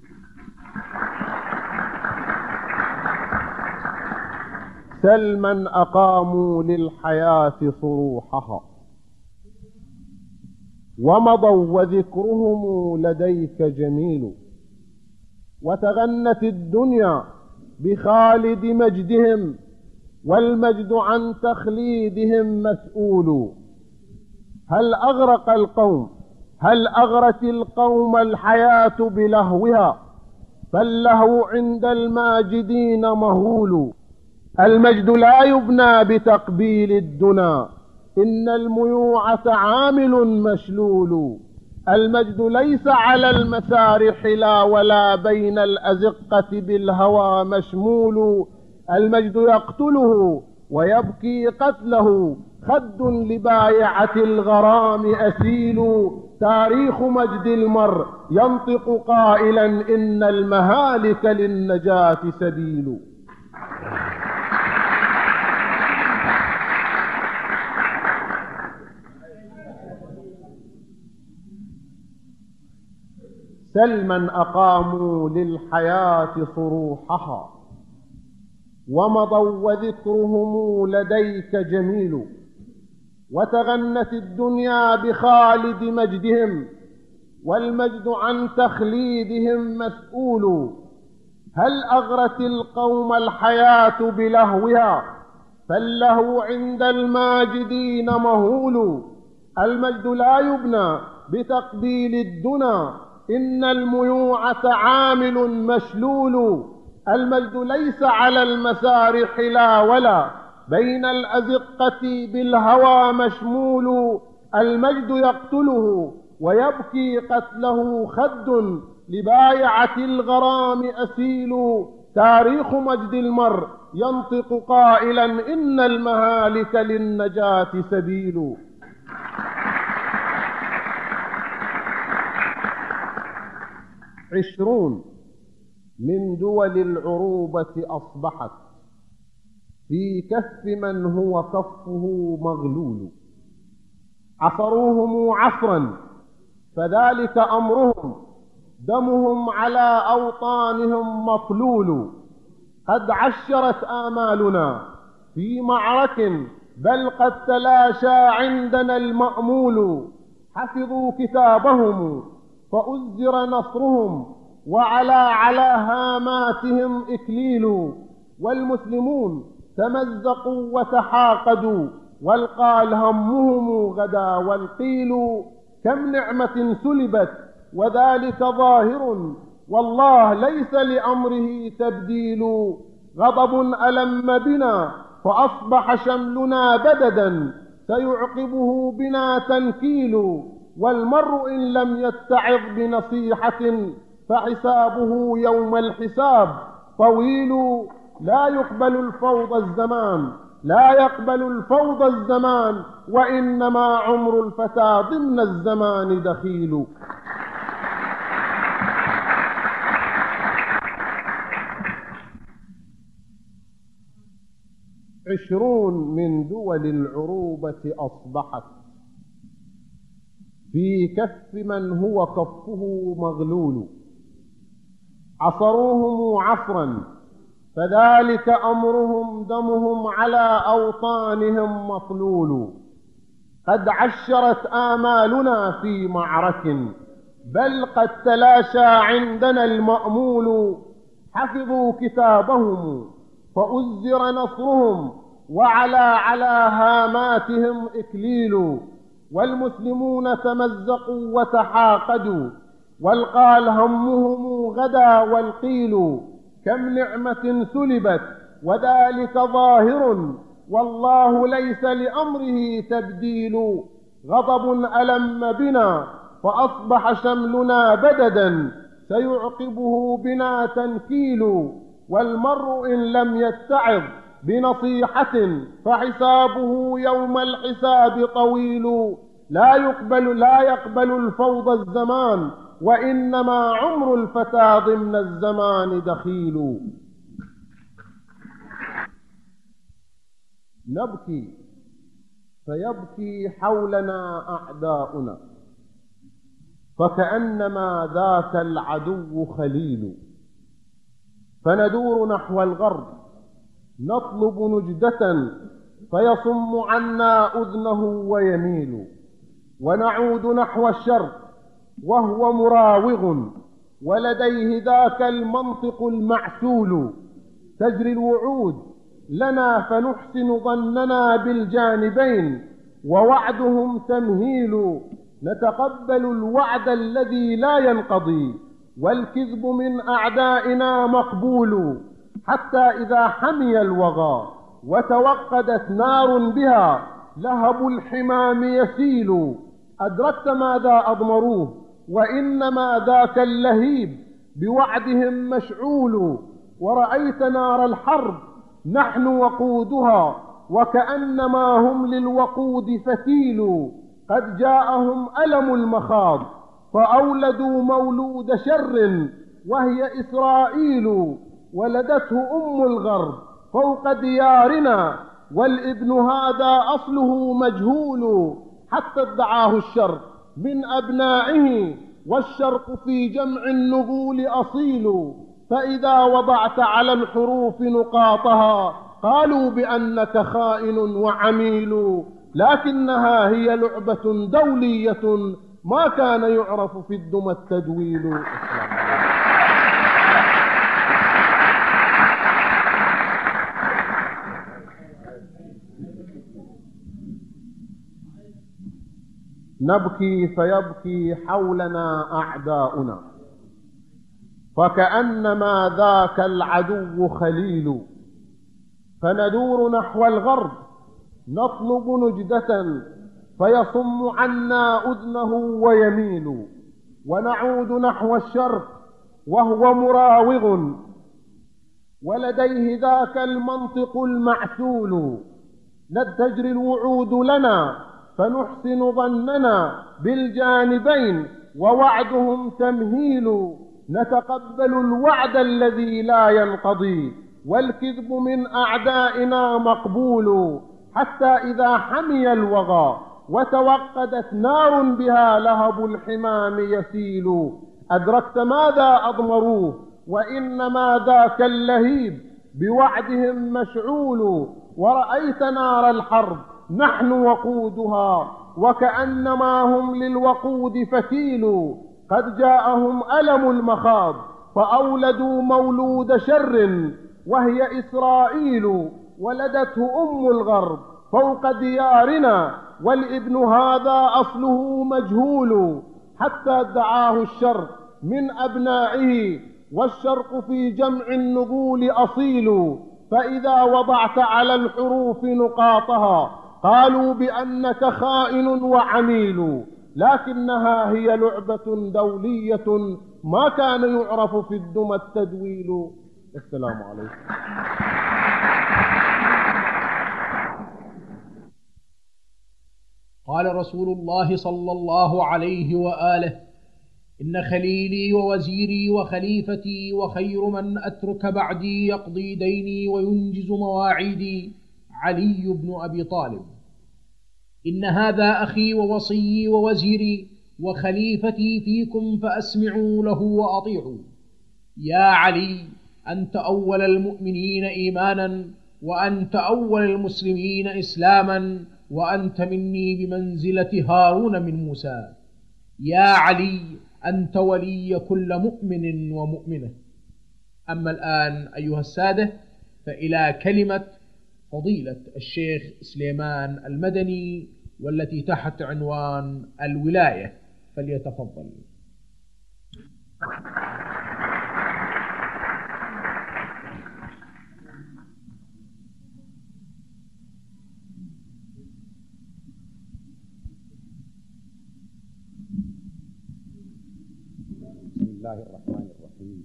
سل من أقاموا للحياة صروحها ومضوا وذكرهم لديك جميل، وتغنت الدنيا بخالد مجدهم والمجد عن تخليدهم مسؤول. هل أغرت القوم الحياة بلهوها، فاللهو عند الماجدين مهول. المجد لا يبنى بتقبيل الدنا، إن الميوعة عامل مشلول. المجد ليس على المسارح لا ولا بين الأزقة بالهوى مشمول. المجد يقتله ويبكي قتله خد لبايعة الغرام أسيل. تاريخ مجد المرء ينطق قائلا إن المهالك للنجاة سبيل. سل من أقاموا للحياة صروحها ومضوا وذكرهم لديك جميل، وتغنت الدنيا بخالد مجدهم والمجد عن تخليدهم مسؤول. هل أغرت القوم الحياة بلهوها، فاللهو عند الماجدين مهول. المجد لا يبنى بتقبيل الدنا، إن الميوعة عامل مشلول. المجد ليس على المسارح لا ولا بين الأزقة بالهوى مشمول. المجد يقتله ويبكي قتله خد لبايعة الغرام أسيل. تاريخ مجد المرء ينطق قائلا إن المهالك للنجاة سبيل. 20 من دول العروبة أصبحت في كف من هو كفه مغلول. عصروهم عصرا فذلك أمرهم، دمهم على أوطانهم مطلول. قد عشرت آمالنا في معرك بل قد تلاشى عندنا المأمول. حفظوا كتابهم فأزر نصرهم على هاماتهم إكليل. والمسلمون تمزقوا وتحاقدوا والقال همهم غدا والقيل. كم نعمة سلبت وذلك ظاهر، والله ليس لأمره تبديل. غضب ألم بنا فأصبح شملنا بددا، سيعقبه بنا تنكيل. والمرء إن لم يتعظ بنصيحة فحسابه يوم الحساب طويل. لا يقبل الفوضى الزمان، وإنما عمر الفتى ضمن الزمان دخيل. 20 من دول العروبة أصبحت في كف من هو كفه مغلول. عصروهم عصرا فذلك أمرهم، دمهم على أوطانهم مطلول. قد عشرت آمالنا في معرك بل قد تلاشى عندنا المأمول. حفظوا كتابهم فأزر نصرهم على هاماتهم إكليل. والمسلمون تمزقوا وتحاقدوا والقال همهم غدا والقيل. كم نعمة سلبت وذلك ظاهر، والله ليس لأمره تبديل. غضب ألم بنا فأصبح شملنا بددا، سيعقبه بنا تنكيل. والمرء إن لم يتعظ بنصيحة فحسابه يوم الحساب طويل. لا يقبل الفوضى الزمان، وإنما عمر الفتى ضمن الزمان دخيل. نبكي فيبكي حولنا أعداؤنا، فكأنما ذاك العدو خليل، فندور نحو الغرب نطلب نجدة، فيصم عنا أذنه ويميل، ونعود نحو الشرق وهو مراوغ، ولديه ذاك المنطق المعسول. تجري الوعود لنا فنحسن ظننا بالجانبين، ووعدهم تمهيل. نتقبل الوعد الذي لا ينقضي، والكذب من أعدائنا مقبول، حتى إذا حمي الوغى وتوقدت نار بها لهب الحمام يسيل. أدركت ماذا أضمروه، وإنما ذاك اللهيب بوعدهم مشعول. ورأيت نار الحرب نحن وقودها، وكأنما هم للوقود فتيل. قد جاءهم ألم المخاض فأولدوا مولود شر، وهي إسرائيل. ولدته أم الغرب فوق ديارنا، والابن هذا أصله مجهول. حتى ادعاه الشرق من أبنائه، والشرق في جمع النغول أصيل. فإذا وضعت على الحروف نقاطها قالوا بأنك خائن وعميل. لكنها هي لعبة دولية ما كان يعرف في الدمى التدويل. نبكي فيبكي حولنا أعداؤنا، فكأنما ذاك العدو خليل. فندور نحو الغرب نطلب نجدة، فيصم عنا أذنه ويميل. ونعود نحو الشرق وهو مراوغ، ولديه ذاك المنطق المعسول. تجري الوعود لنا فنحسن ظننا بالجانبين، ووعدهم تمهيل. نتقبل الوعد الذي لا ينقضي، والكذب من أعدائنا مقبول، حتى إذا حمي الوغى وتوقدت نار بها لهب الحمام يسيل. أدركت ماذا أضمروه، وإنما ذاك اللهيب بوعدهم مشعول. ورأيت نار الحرب نحن وقودها، وكأنما هم للوقود فتيل. قد جاءهم ألم المخاض فأولدوا مولود شر، وهي إسرائيل. ولدته أم الغرب فوق ديارنا، والابن هذا أصله مجهول. حتى ادعاه الشرق من أبنائه، والشرق في جمع النغول أصيل. فإذا وضعت على الحروف نقاطها قالوا بأنك خائن وعميل. لكنها هي لعبة دولية ما كان يعرف في الدمى التدويل. السلام عليكم. قال رسول الله صلى الله عليه وآله: إن خليلي ووزيري وخليفتي وخير من أترك بعدي يقضي ديني وينجز مواعيدي علي بن أبي طالب. إن هذا أخي ووصيي ووزيري وخليفتي فيكم، فأسمعوا له وأطيعوا. يا علي، أنت أول المؤمنين إيمانا، وأنت أول المسلمين إسلاما، وأنت مني بمنزلة هارون من موسى. يا علي، أنت ولي كل مؤمن ومؤمنة. أما الآن أيها السادة، فإلى كلمة فضيلة الشيخ سليمان المدني، والتي تحت عنوان الولاية، فليتفضل. بسم الله الرحمن الرحيم.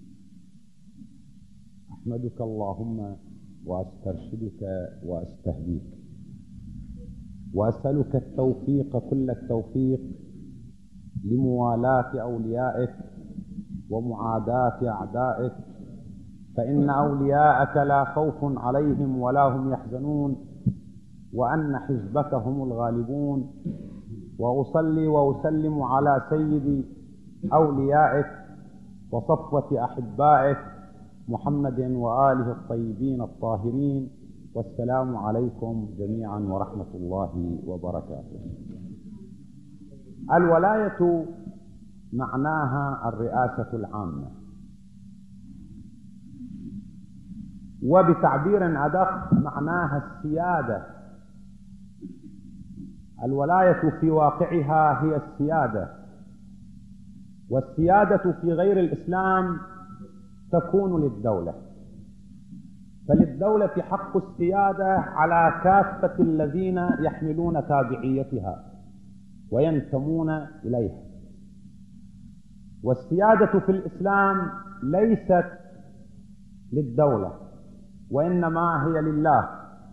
أحمدك اللهم وأسترشدك وأستهديك. وأسألك التوفيق كل التوفيق لموالاة أوليائك ومعاداة أعدائك، فإن أولياءك لا خوف عليهم ولا هم يحزنون، وأن حزبك هم الغالبون. وأصلي وأسلم على سيد أوليائك وصفوة أحبائك محمد وآله الطيبين الطاهرين، والسلام عليكم جميعا ورحمة الله وبركاته. الولاية معناها الرئاسة العامة، وبتعبير أدق معناها السيادة. الولاية في واقعها هي السيادة، والسيادة في غير الإسلام تكون للدولة، فللدولة حق السيادة على كافة الذين يحملون تابعيتها وينتمون إليها. والسيادة في الإسلام ليست للدولة، وإنما هي لله.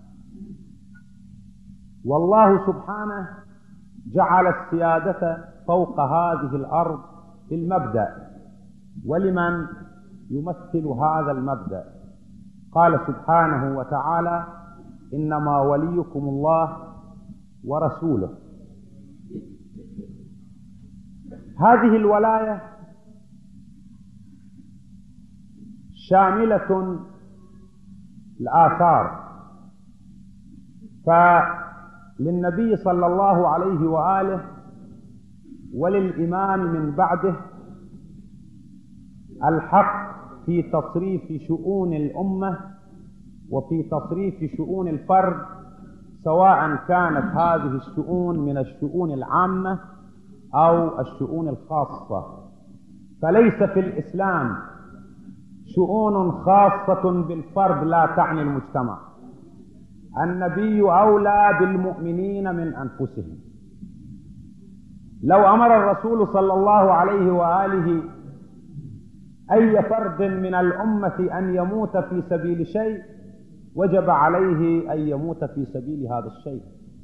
والله سبحانه جعل السيادة فوق هذه الأرض بالمبدأ، ولمن يمثل هذا المبدأ؟ قال سبحانه وتعالى: إنما وليكم الله ورسوله. هذه الولاية شاملة الآثار، فللنبي صلى الله عليه وآله وللإمام من بعده الحق في تصريف شؤون الأمة وفي تصريف شؤون الفرد، سواء كانت هذه الشؤون من الشؤون العامة أو الشؤون الخاصة. فليس في الإسلام شؤون خاصة بالفرد لا تعني المجتمع. النبي أولى بالمؤمنين من أنفسهم. لو أمر الرسول صلى الله عليه وآله أي فرد من الأمة أن يموت في سبيل شيء، وجب عليه أن يموت في سبيل هذا الشيء.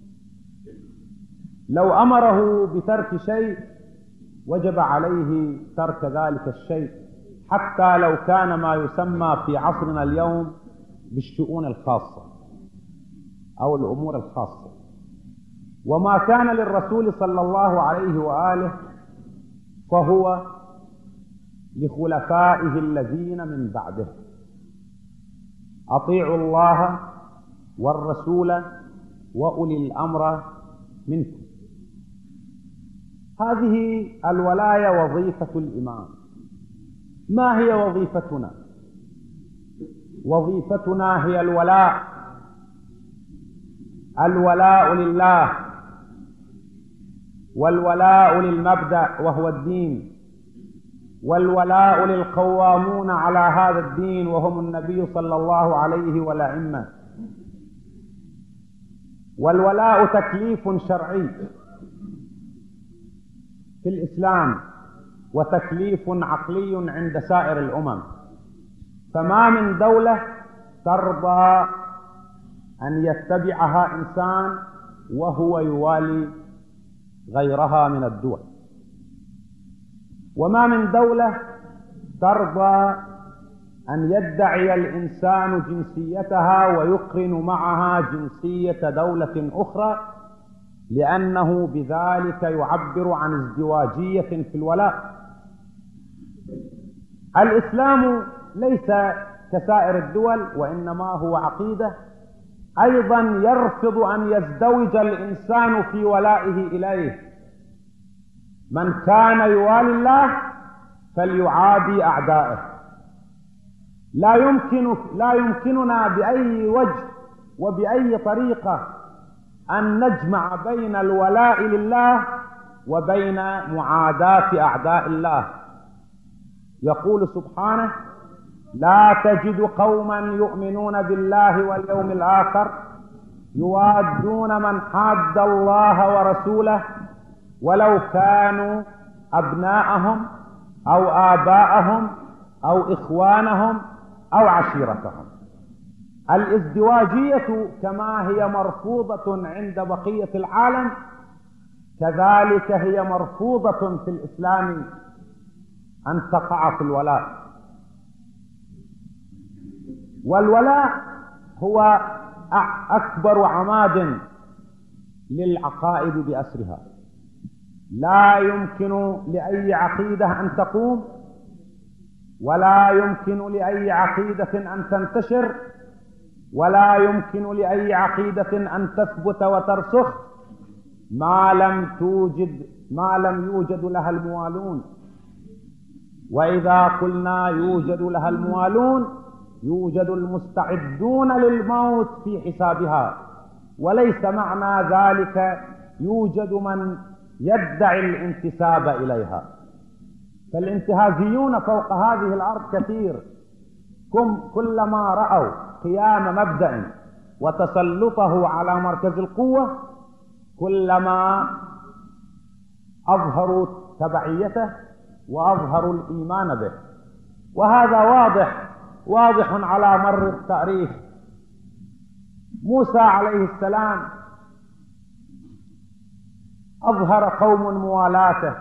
لو أمره بترك شيء وجب عليه ترك ذلك الشيء، حتى لو كان ما يسمى في عصرنا اليوم بالشؤون الخاصة أو الأمور الخاصة. وما كان للرسول صلى الله عليه وآله فهو لخلفائه الذين من بعده. أطيعوا الله والرسول وأولي الأمر منكم. هذه الولاية وظيفة الإمام. ما هي وظيفتنا؟ وظيفتنا هي الولاء. الولاء لله، والولاء للمبدأ وهو الدين، والولاء للقوامون على هذا الدين وهم النبي صلى الله عليه والأئمة. والولاء تكليف شرعي في الإسلام، وتكليف عقلي عند سائر الأمم. فما من دولة ترضى أن يتبعها إنسان وهو يوالي غيرها من الدول، وما من دولة ترضى أن يدعي الإنسان جنسيتها ويقرن معها جنسية دولة أخرى، لأنه بذلك يعبر عن ازدواجية في الولاء. الإسلام ليس كسائر الدول، وإنما هو عقيدة. أيضا يرفض أن يزدوج الإنسان في ولائه إليه. من كان يوالي الله فليعادي أعدائه. لا يمكننا بأي وجه وبأي طريقة أن نجمع بين الولاء لله وبين معاداة أعداء الله. يقول سبحانه: لا تجد قوما يؤمنون بالله واليوم الآخر يوادون من حاد الله ورسوله ولو كانوا أبناءهم أو آباءهم أو إخوانهم أو عشيرتهم. الازدواجية كما هي مرفوضة عند بقية العالم كذلك هي مرفوضة في الإسلام أن تقع في الولاء. والولاء هو أكبر عماد للعقائد بأسرها. لا يمكن لأي عقيدة أن تقوم ولا يمكن لأي عقيدة أن تنتشر ولا يمكن لأي عقيدة أن تثبت وترسخ ما لم يوجد لها الموالون. وإذا قلنا يوجد لها الموالون يوجد المستعدون للموت في حسابها، وليس معنى ذلك يوجد من يدعي الانتساب إليها. فالانتهازيون فوق هذه الأرض كثير، كلما رأوا قيام مبدأ وتسلطه على مركز القوة كلما أظهروا تبعيته وأظهروا الإيمان به. وهذا واضح على مر التاريخ. موسى عليه السلام أظهر قوم موالاته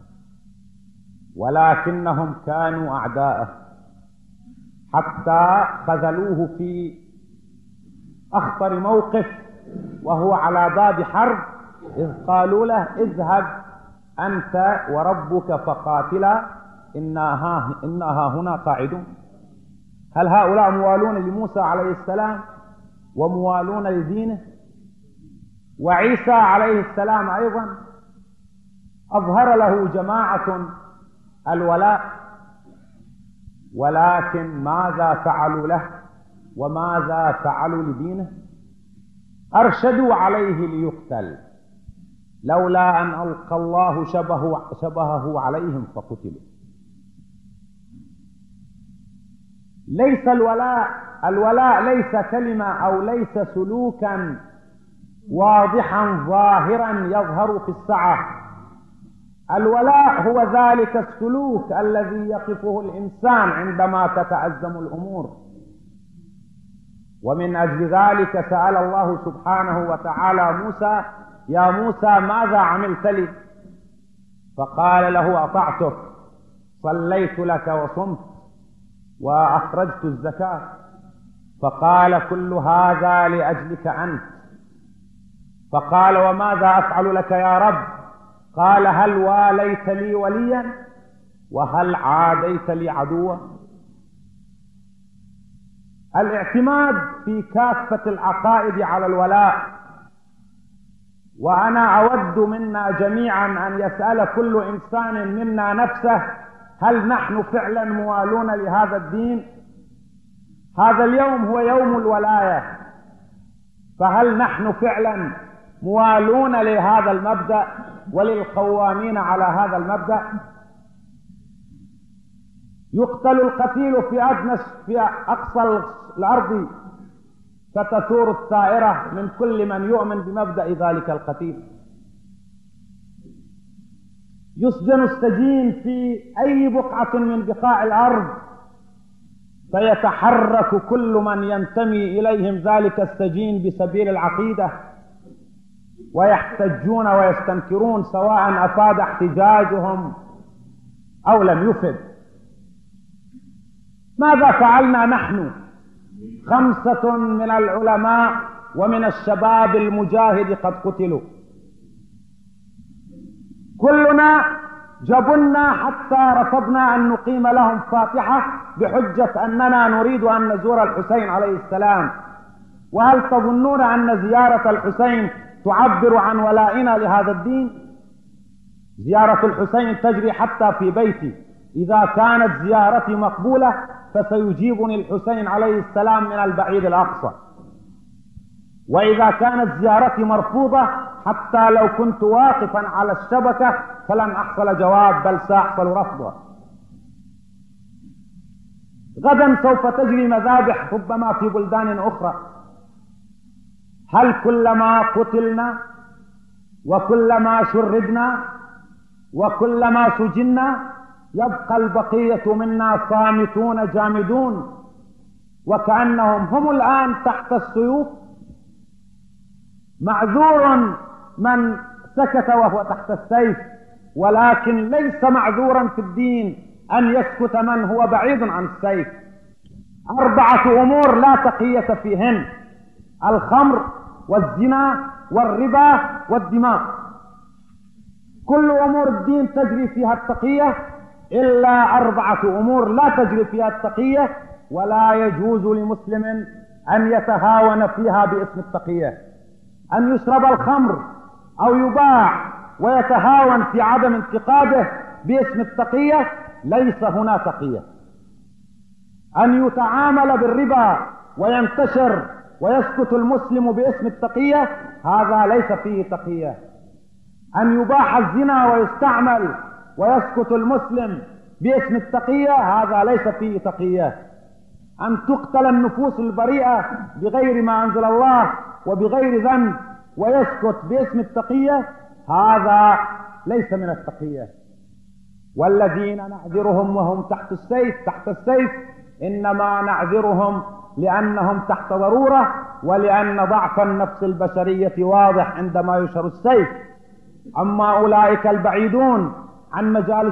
ولكنهم كانوا أعداءه حتى خذلوه في أخطر موقف وهو على باب حرب، إذ قالوا له اذهب أنت وربك فقاتلا إنها هنا قاعدون. هل هؤلاء موالون لموسى عليه السلام وموالون لدينه؟ وعيسى عليه السلام أيضا أظهر له جماعة الولاء، ولكن ماذا فعلوا له وماذا فعلوا لدينه؟ أرشدوا عليه ليقتل، لولا أن ألقى الله شبهه عليهم فقتلوا. ليس الولاء ليس كلمة أو ليس سلوكا واضحا ظاهرا يظهر في الساعة. الولاء هو ذلك السلوك الذي يقفه الإنسان عندما تتأزم الأمور. ومن أجل ذلك سأل الله سبحانه وتعالى موسى: يا موسى ماذا عملت لي؟ فقال له: أطعتك، صليت لك وصمت وأخرجت الزكاة. فقال: كل هذا لأجلك أنت. فقال: وماذا أفعل لك يا رب؟ قال: هل واليت لي وليا وهل عاديت لي عدوا؟ الاعتماد في كافة العقائد على الولاء. وأنا أود منا جميعا أن يسأل كل إنسان منا نفسه: هل نحن فعلا موالون لهذا الدين؟ هذا اليوم هو يوم الولاية، فهل نحن فعلا موالون لهذا المبدأ وللقوامين على هذا المبدأ؟ يقتل القتيل في أقصى الأرض فتثور الثائرة من كل من يؤمن بمبدأ ذلك القتيل. يسجن السجين في أي بقعة من بقاع الأرض فيتحرك كل من ينتمي إليهم ذلك السجين بسبيل العقيدة، ويحتجون ويستنكرون سواء أفاد احتجاجهم أو لم يفد. ماذا فعلنا نحن؟ 5 من العلماء ومن الشباب المجاهد قد قتلوا. كلنا جبنا حتى رفضنا أن نقيم لهم فاتحة بحجة أننا نريد أن نزور الحسين عليه السلام. وهل تظنون أن زيارة الحسين تعبر عن ولائنا لهذا الدين؟ زيارة الحسين تجري حتى في بيتي. إذا كانت زيارتي مقبولة فسيجيبني الحسين عليه السلام من البعيد الأقصى، وإذا كانت زيارتي مرفوضة حتى لو كنت واقفا على الشبكة فلن أحصل جواب، بل سأحصل رفضا. غدا سوف تجري مذابح ربما في بلدان أخرى. هل كلما قتلنا وكلما شردنا وكلما سجنا يبقى البقية منا صامتون جامدون؟ وكأنهم هم الآن تحت السيوف. معذور من سكت وهو تحت السيف، ولكن ليس معذورا في الدين أن يسكت من هو بعيد عن السيف. 4 أمور لا تقية فيهن: الخمر والزنا والربا والدماء. كل أمور الدين تجري فيها التقية إلا 4 أمور لا تجري فيها التقية، ولا يجوز لمسلم أن يتهاون فيها باسم التقية. أن يشرب الخمر أو يباع ويتهاون في عدم انتقاده باسم التقية، ليس هنا تقية. أن يتعامل بالربا وينتشر ويسكت المسلم باسم التقية، هذا ليس فيه تقية. أن يباح الزنا ويستعمل ويسكت المسلم باسم التقية، هذا ليس فيه تقية. أن تقتل النفوس البريئة بغير ما أنزل الله وبغير ذنب ويسكت باسم التقية، هذا ليس من التقية. والذين نعذرهم وهم تحت السيف إنما نعذرهم لأنهم تحت ضرورة، ولأن ضعف النفس البشرية واضح عندما يشهر السيف. أما أولئك البعيدون عن مجال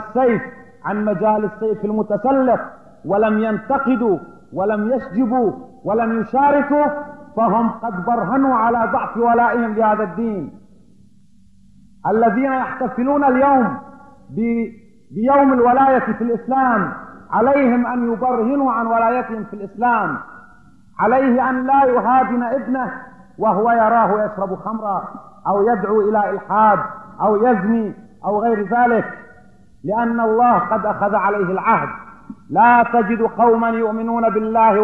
السيف المتسلط، ولم ينتقدوا ولم يشجبوا ولم يشاركوا، فهم قد برهنوا على ضعف ولائهم لهذا الدين. الذين يحتفلون اليوم بيوم الولاية في الإسلام عليهم أن يبرهنوا عن ولايتهم في الإسلام. عليه أن لا يهادن ابنه وهو يراه يشرب خمرا أو يدعو إلى إلحاد أو يزني أو غير ذلك، لأن الله قد أخذ عليه العهد: لا تجد قوما يؤمنون بالله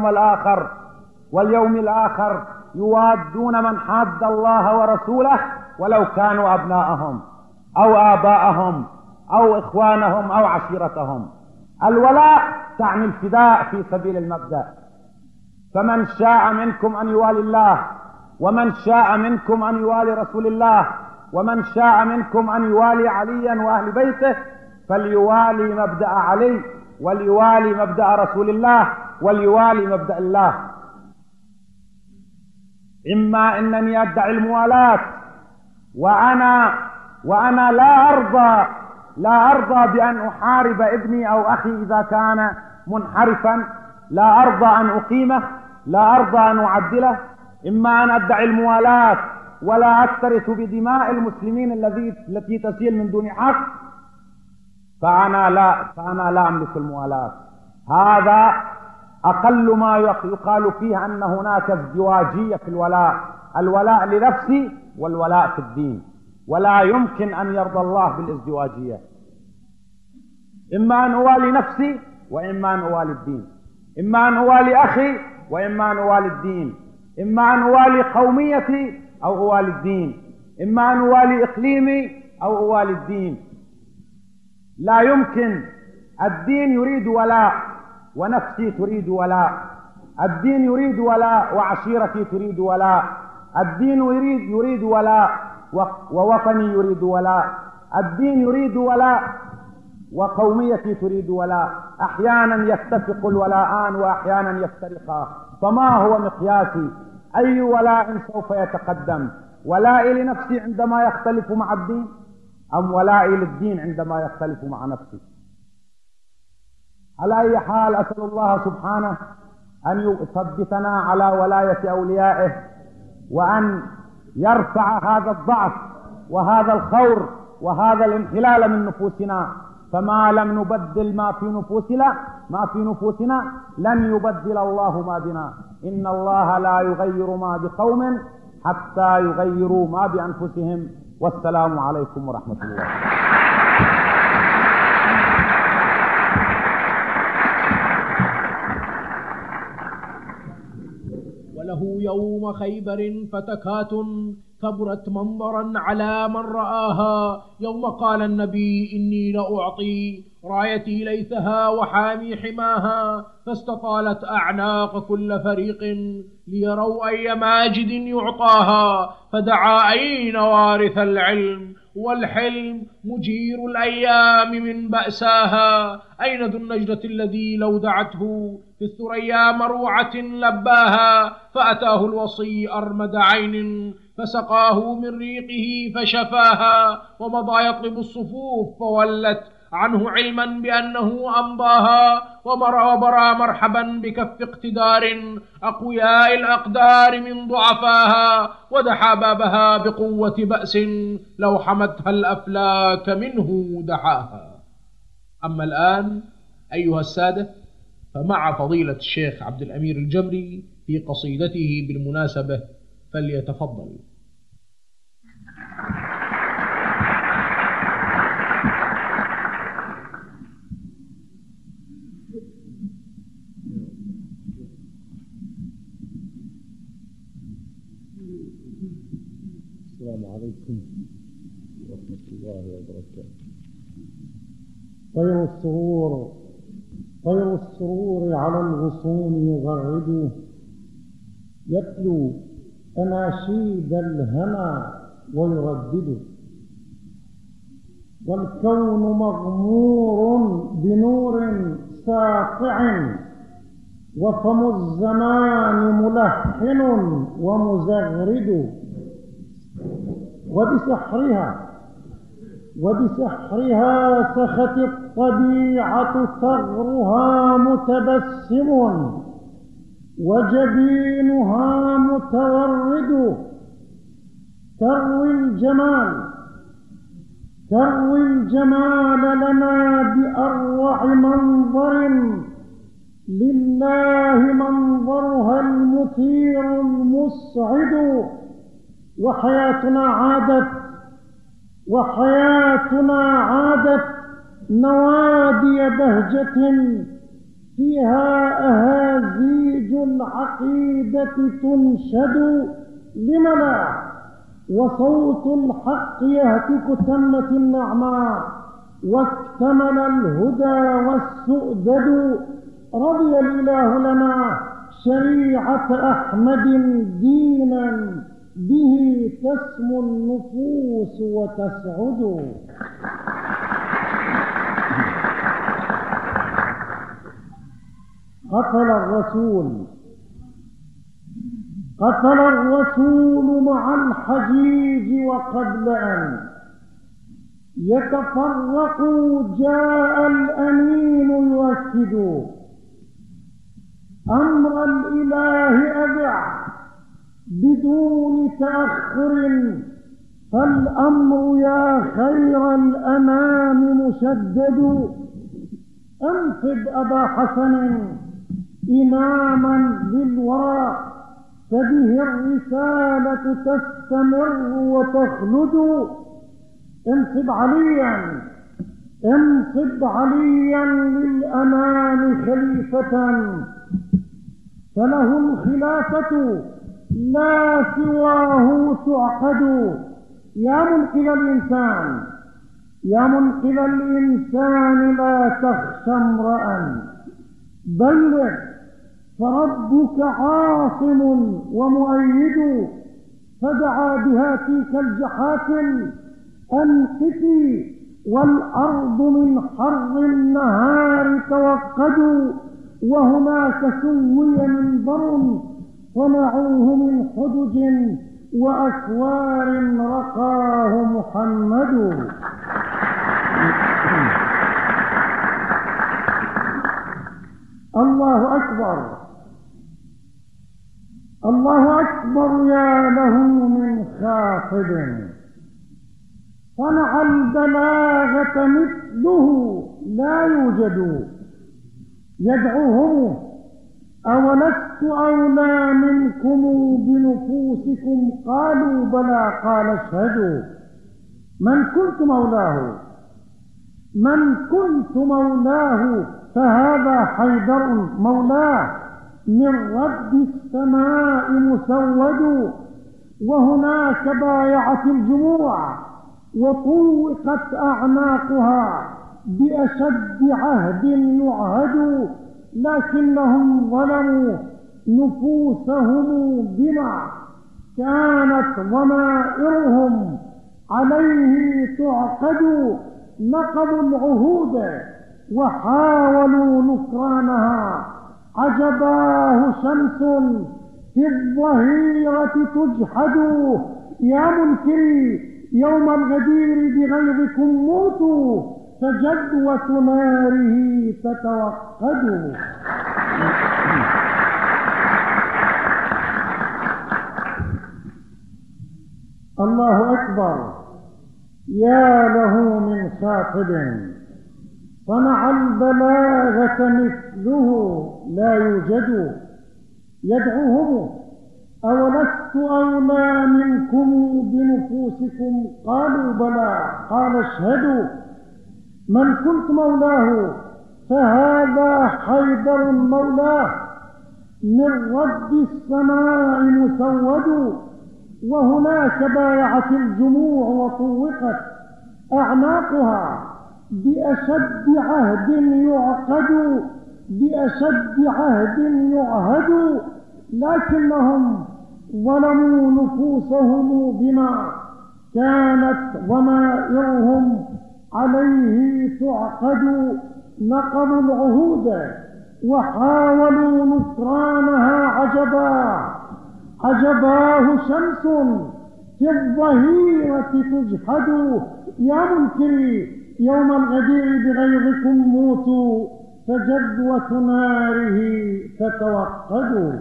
واليوم الآخر يوادون من حاد الله ورسوله ولو كانوا أبناءهم أو آباءهم أو إخوانهم أو عشيرتهم. الولاء تعني الفداء في سبيل المبدأ. فمن شاء منكم أن يوالي الله، ومن شاء منكم أن يوالي رسول الله، ومن شاء منكم أن يوالي عليا وأهل بيته، فليوالي مبدأ علي، وليوالي مبدأ رسول الله، وليوالي مبدأ الله. إما أنني أدعي الموالاة وأنا لا أرضى بأن أحارب ابني أو أخي إذا كان منحرفا، لا أرضى أن أقيمه، لا أرضى أن أعدله. إما أن أدعي الموالاة ولا أكترث بدماء المسلمين التي تسيل من دون حق، فأنا لا أملك الموالاة. هذا أقل ما يقال فيه أن هناك ازدواجية في الولاء لنفسي والولاء في الدين، ولا يمكن أن يرضى الله بالازدواجية. إما أن أوالي نفسي وإما أن أوالي الدين، إما أن أوالي أخي وإما أن أوالي الدين، إما أن أوالي قوميتي أو أوالي الدين، إما أن أوالي إقليمي أو أوالي الدين. لا يمكن. الدين يريد ولاء ونفسي تريد ولاء، الدين يريد ولاء وعشيرتي تريد ولاء، الدين يريد ولاء ووطني يريد ولاء، الدين يريد ولاء وقوميتي تريد ولاء. أحيانا يتفق الولاءان وأحيانا يفترقا، فما هو مقياسي؟ أي ولاء سوف يتقدم؟ ولائي لنفسي عندما يختلف مع الدين، أم ولائي للدين عندما يختلف مع نفسي؟ على أي حال، أسأل الله سبحانه أن يثبتنا على ولاية أوليائه، وأن يرفع هذا الضعف وهذا الخور وهذا الانحلال من نفوسنا. فما لم نبدل ما في نفوسنا لن يبدل الله ما بنا. إن الله لا يغير ما بقوم حتى يغيروا ما بأنفسهم. والسلام عليكم ورحمة الله. وله يوم خيبر فتكات كبرت منظرا على من رآها، يوم قال النبي إني لأعطي رايتي ليثها وحامي حماها، فاستطالت أعناق كل فريق ليروا أي ماجد يعطاها، فدعا أين وارث العلم والحلم مجير الأيام من بأساها. أين ذو النجدة الذي لو دعته في الثريا مروعة لباها؟ فأتاه الوصي أرمد عين فسقاه من ريقه فشفاها، ومضى يطلب الصفوف فولت عنه علما بأنه أمضاها، وبرى مرحبا بكف اقتدار أقوياء الأقدار من ضعفاها، ودحى بابها بقوة بأس لو حمتها الأفلاك منه دحاها. أما الآن أيها السادة، فمع فضيلة الشيخ عبد الأمير الجبري في قصيدته بالمناسبة، فليتفضل. السلام عليكم ورحمة الله وبركاته. طير السرور على الغصون يغرد، يتلو أناشيد الهنا ويردد، والكون مغمور بنور ساطع، وفم الزمان ملحن ومزغرد، وبسحرها سخت الطبيعة ثغرها متبسم، وجبينها متورد، تروي الجمال لنا بأروع منظر، لله منظرها المثير المسعد، وحياتنا عادت نوادي بهجة، فيها أهازيج العقيدة تنشد لملا، وصوت الحق يهتك تمت النعماء، واكتمل الهدى والسؤدد، رضي الإله لنا شريعة أحمد دينا، به تسمو النفوس وتسعد. قتل الرسول مع الحجيج، وقبل أن يتفرقوا جاء الأمين يؤكد، أمر الإله أذع بدون تأخر، فالأمر يا خير الأنام مشدد، انصب أبا حسن إماما للورى، فبه الرسالة تستمر وتخلد، انصب عليا للأنام خليفة، فله الخلافة لا سواه تعقد. يا منقذ الإنسان لا تخشى امرأ، بلغ فربك عاصم ومؤيد، فدعا بها تلك الجحافل أنقتي، والأرض من حر النهار توقد، وهناك سوي منبر صنعوه من حدج، وأكوار رقاه محمد. الله أكبر، الله أكبر، يا له من خاطب، صنع البلاغة مثله لا يوجد، يدعوهم أولست أولى منكم بنفوسكم؟ قالوا بلى، قال اشهدوا. من كنت مولاه فهذا حيدر مولاه، من رب السماء مسود، وهناك بايعت الجموع وطوقت أعناقها بأشد عهد يعهد، لكنهم ظلموا نفوسهم بما كانت ضمائرهم عليه تعقد، نقضوا العهود وحاولوا نكرانها. عجباه شمس في الظهيرة تجحد، يا منكري يوم الغدير بغيظكم موتوا، فجدوة ناره تتوقد. الله أكبر، يا له من خاطب صنع البلاغة مثله لا يوجد. يدعوهم: أولست أولى منكم بنفوسكم؟ قالوا بلى. قال: اشهدوا. من كنت مولاه فهذا حيدر مولاه، من رب السماء مسود. وهناك بايعت الجموع وطوقت أعناقها بأشد عهد يعقد، بأشد عهد يعهد. لكنهم ظلموا نفوسهم بما كانت ضمائرهم عليه تعقد. نقضوا العهود وحاولوا نكرانها. عجباه شمس في الظهيرة تجحد، يا منكري يوم الغدير بغيظكم موتوا، فجدوة ناره تتوقد.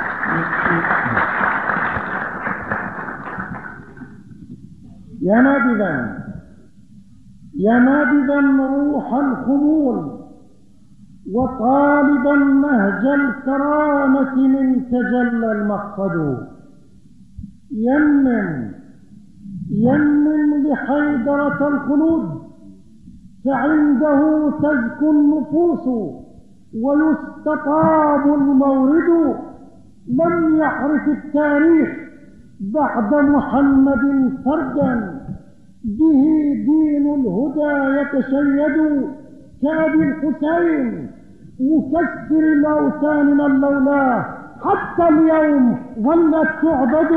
يا نابذا روح الخمول وطالبا نهج الكرامة منك جل المقصد. يمن لحيدرة الخلود، فعنده تزكو النفوس ويستطاب المورد. لم يحرف التاريخ بعد محمد فردا، به دين الهدى يتشيد. كأبي الحسين مكسر الأوثان من لولاه، حتى اليوم ظلت تعبد.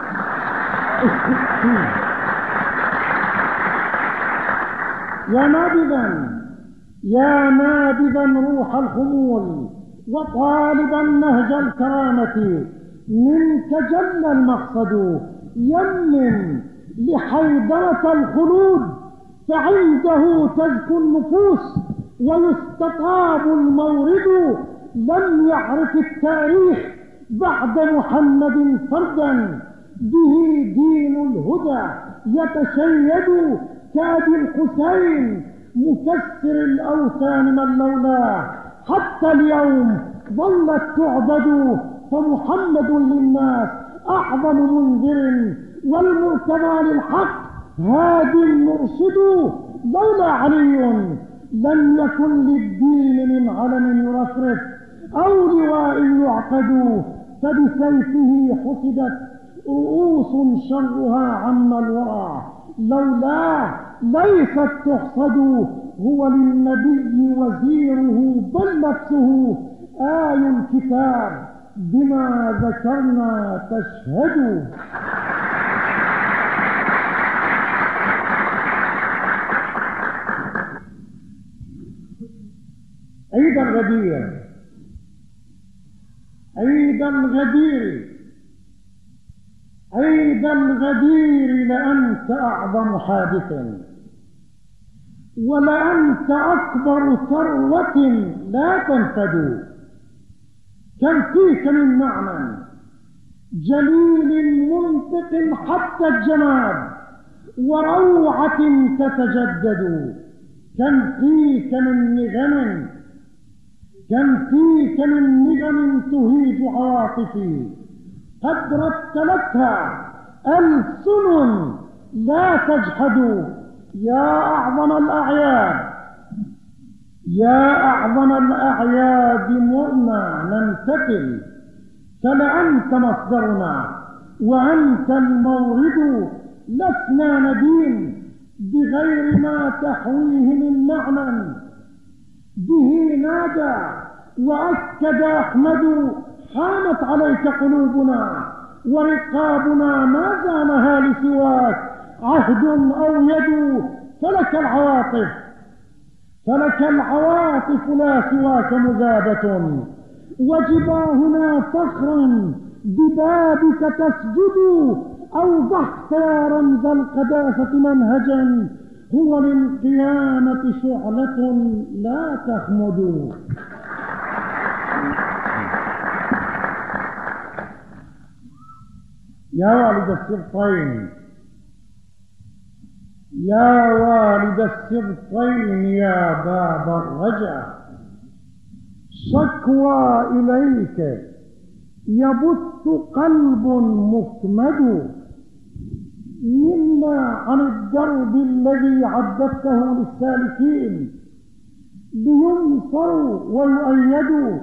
يا نابذا روح الخمول وطالبا نهج الكرامة منك جل المقصد. يمن لحيدرة الخلود، فعنده تزكو النفوس ويستطاب المورد. لم يعرف التاريخ بعد محمد فردا، به دين الهدى يتشيد. كأبي الحسين مكسر الأوثان من لولاه، حتى اليوم ظلت تعبد. فمحمد للناس أعظم منذر، والمرتضى للحق هادي مرشد. لولا علي لم يكن للدين من علم يرفرف أو لواء يعقد. فبسيفه حسدت رؤوس شرها عم الورى، لولاه ليست تحصد. هو للنبي وزيره، بل نفسه آي الكتاب بما ذكرنا تشهد. عيد الغدير لأنت أعظم حادث، ولأنت أكبر ثروة لا تنفد. كم فيك من معنى جليل منطق حتى الجماد، وروعة تتجدد. كم فيك من نغم تهيج عواطفي، قد رتلتها ألسن لا تجحد. يا أعظم الأعياد مرنا نمتثل، فلأنت مصدرنا وأنت المورد. لسنا ندين بغير ما تحويه من معنى، به نادى وأكد أحمد. حامت عليك قلوبنا ورقابنا ما زانها لسواك، عهد أو يد، فلك العواطف، فلك العواطف لا سواك مذابة، وجباهنا فخرا ببابك تسجد. أوضحت يا رمز القداسة منهجا، هو للقيامة شعلة لا تخمد. يا والد السبطين، يا والد السبطين، يا باب الرجا، شكوى إليك يبث قلب مكمد، منا عن الدرب الذي عددته للسالكين لينصروا ويؤيدوا،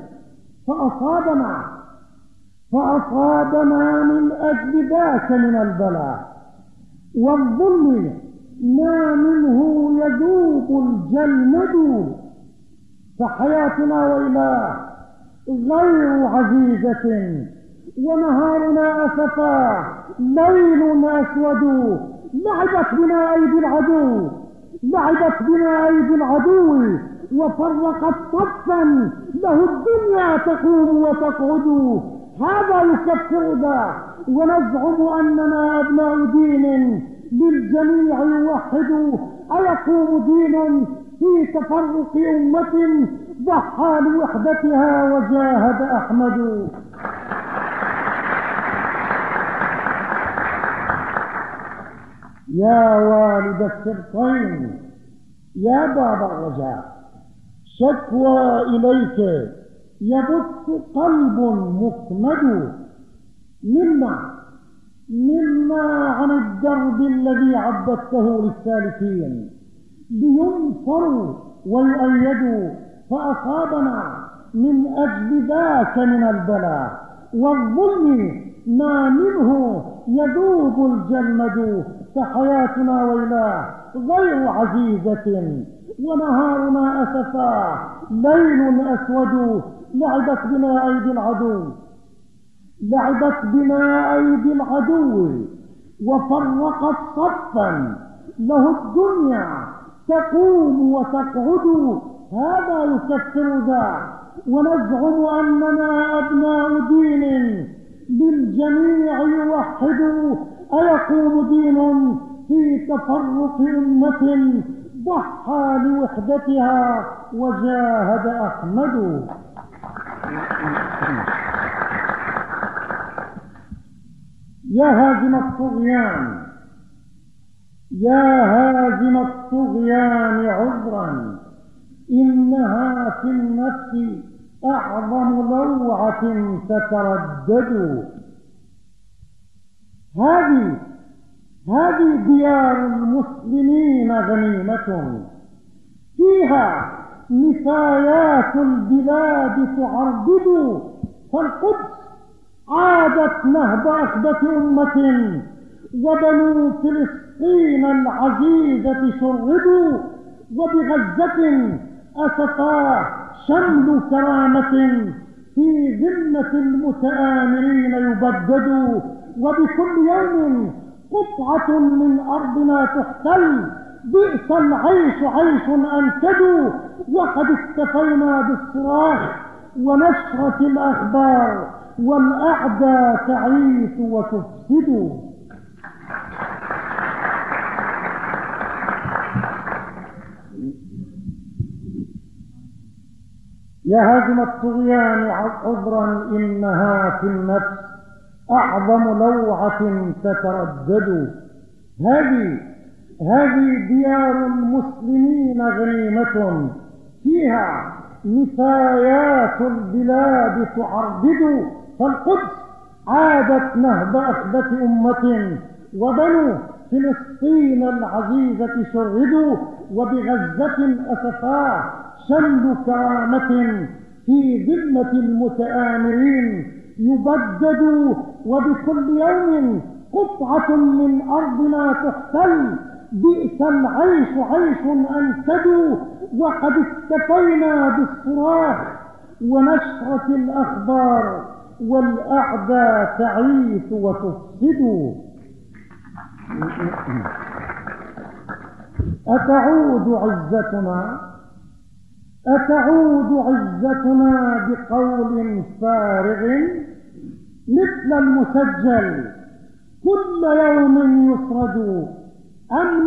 فأصابنا من أجل ذاك من البلاء والظلم ما منه يذوب الجلمد، فحياتنا ويلاه غير عزيزة، ونهارنا أسفا ليل أسود. لعبت بنا أيدي العدو، لعبت بنا أيدي العدو، وفرقت صفا له الدنيا تقوم وتقعد. هذا يكفر ذا، ونزعم أننا أبناء دين للجميع يوحد. أيقوم دين في تفرق أمة ضحى لوحدتها وجاهد أحمد؟ يا والد السبطين، يا باب الرجاء، شكوى إليك يبث قلب مكمد، منا عن الدرب الذي عبدته للسالكين لينصروا ويؤيدوا، فأصابنا من أجل ذاك من البلاء والظلم ما منه يذوب الجلمد، فحياتنا ويلاه غير عزيزة، ونهارنا أسفا ليل أسود. لعبت بنا أيدي العدو، لعبت بنا أيدي العدو، وفرقت صفا له الدنيا تقوم وتقعد. هذا يكفر ذا، ونزعم أننا أبناء دين للجميع يوحد. أيقوم دين في تفرق أمة ضحى لوحدتها وجاهد أحمد؟ يا هازم الطغيان، يا هازم الطغيان عذرا، إنها في النفس أعظم لوعة تتردد. هذه ديار المسلمين غنيمة، فيها نفايات البلاد تعربد، فالقدس عادت نهب أخبة أمة، وبنو فلسطين العزيزة شردوا، وبغزة أسفا شمل كرامة في ذمة المتآمرين يبدد. وبكل يوم قطعة من أرضنا تحتل، بئس العيش عيش أنكد، وقد اكتفينا بالصراخ ونشرة الأخبار، والأعداء تعيث وتفسد. يا هازم الطغيان عذرا، إنها في النفس أعظم لوعة تتردد. هذه ديار المسلمين غنيمة، فيها نفايات البلاد تعربد، فالقدس عادت نهب أخبة أمة، وبنو فلسطين العزيزة شردوا، وبغزة أسفا شمل كرامة في ذمة المتآمرين يبدد. وبكل يوم قطعة من أرضنا تحتل، بئس العيش عيش أنكد، وقد اكتفينا بالصراخ ونشرة الأخبار، والأعداء تعيث وتفسد. أتعود عزتنا بقول فارغ مثل المسجل كل يوم يسرد، أم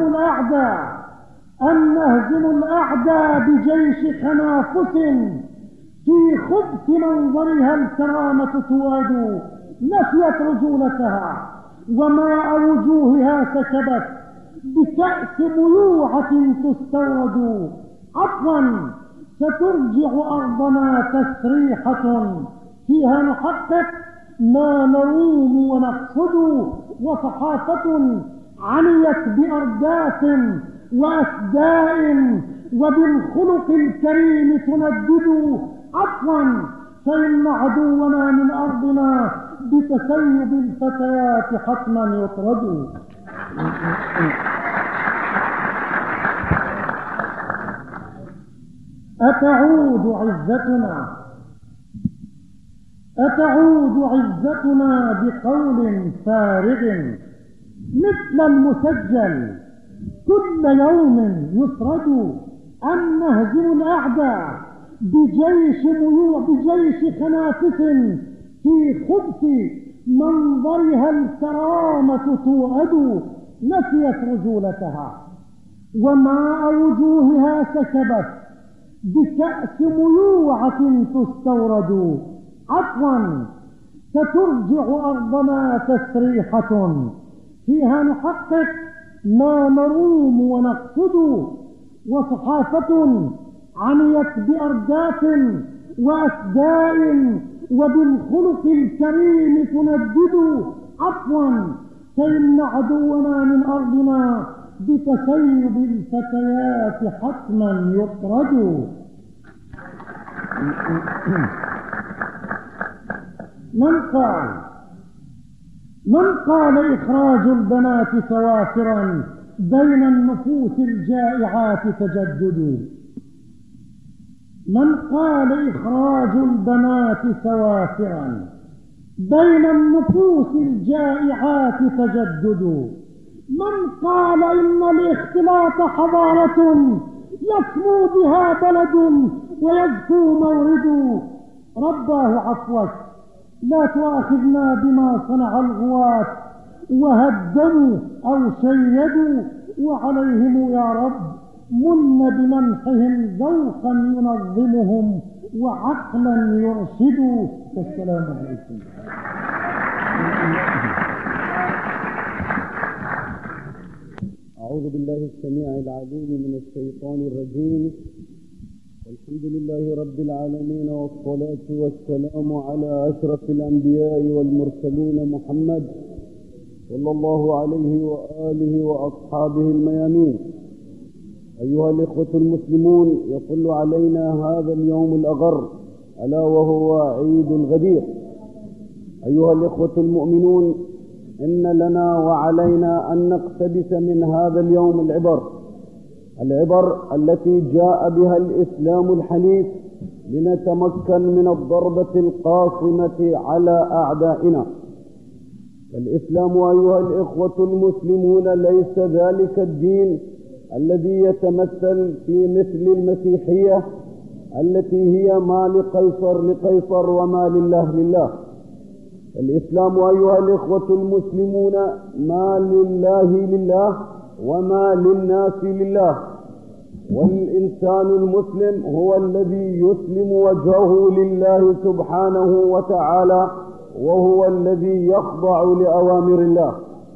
نهزم الأعداء بجيش خنافس في خبث منظرها الكرامة تواد، نسيت رجولتها وماء وجوهها سكبت بكأس ميوعة تستورد، عفوا سترجع أرضنا تسريحة فيها نحقق ما نروم ونقصد، وصحافة عنيت بأرداف وأسداء وبالخلق الكريم تندد، عفوا فإن عدونا من أرضنا بتسيب الفتيات حتما يطرد. أتعود عزتنا بقول فارغ مثل المسجل كل يوم يسرد، أم نهزم الأعداء بجيش خنافس في خبث منظرها الكرامة توأد، نسيت رجولتها وماء وجوهها سكبت بكأس ميوعة تستورد، عفوا سترجع أرضنا تسريحة فيها نحقق ما نروم ونقصد، وصحافة عنيت بأرداف وأسداء وبالخلق الكريم تندد، عفوا فإن عدونا من أرضنا بتسيب الفتيات حتما يطرد. من قال إخراج البنات سوافرا بين النفوس الجائعات تجدد، من قال إخراج البنات سوافرا بين النفوس الجائعات تجدد، من قال إن الاختلاط حضارة يسمو بها بلد ويزكو مورد، رباه عفوك لا تؤاخذنا بما صنع الغواة وهدموا أو شيدوا، وعليهم يا رب من بمنحهم ذوقا ينظمهم وعقلا يرشد. والسلام عليكم. أعوذ بالله السميع العليم من الشيطان الرجيم، الحمد لله رب العالمين، والصلاة والسلام على أشرف الأنبياء والمرسلين محمد صلى الله عليه وآله وأصحابه الميامين. أيها الإخوة المسلمون، يطل علينا هذا اليوم الأغر ألا وهو عيد الغدير. أيها الإخوة المؤمنون، إن لنا وعلينا أن نقتبس من هذا اليوم العبر التي جاء بها الإسلام الحنيف لنتمكن من الضربة القاصمة على أعدائنا. الإسلام أيها الإخوة المسلمون ليس ذلك الدين الذي يتمثل في مثل المسيحية التي هي ما لقيصر لقيصر وما لله لله. الإسلام أيها الإخوة المسلمون ما لله لله وما للناس لله، والإنسان المسلم هو الذي يسلم وجهه لله سبحانه وتعالى، وهو الذي يخضع لأوامر الله.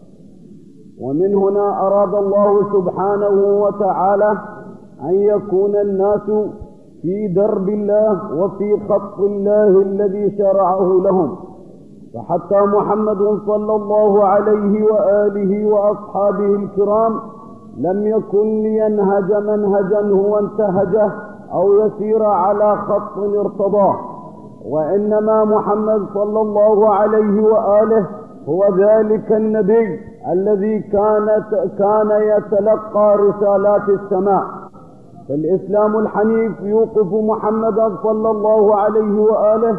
ومن هنا أراد الله سبحانه وتعالى أن يكون الناس في درب الله وفي خط الله الذي شرعه لهم، فحتى محمد صلى الله عليه وآله وأصحابه الكرام لم يكن لينهج منهجا هو انتهجه أو يسير على خط ارتضاه، وإنما محمد صلى الله عليه وآله هو ذلك النبي الذي كان يتلقى رسالات السماء. فالإسلام الحنيف يوقف محمدا صلى الله عليه وآله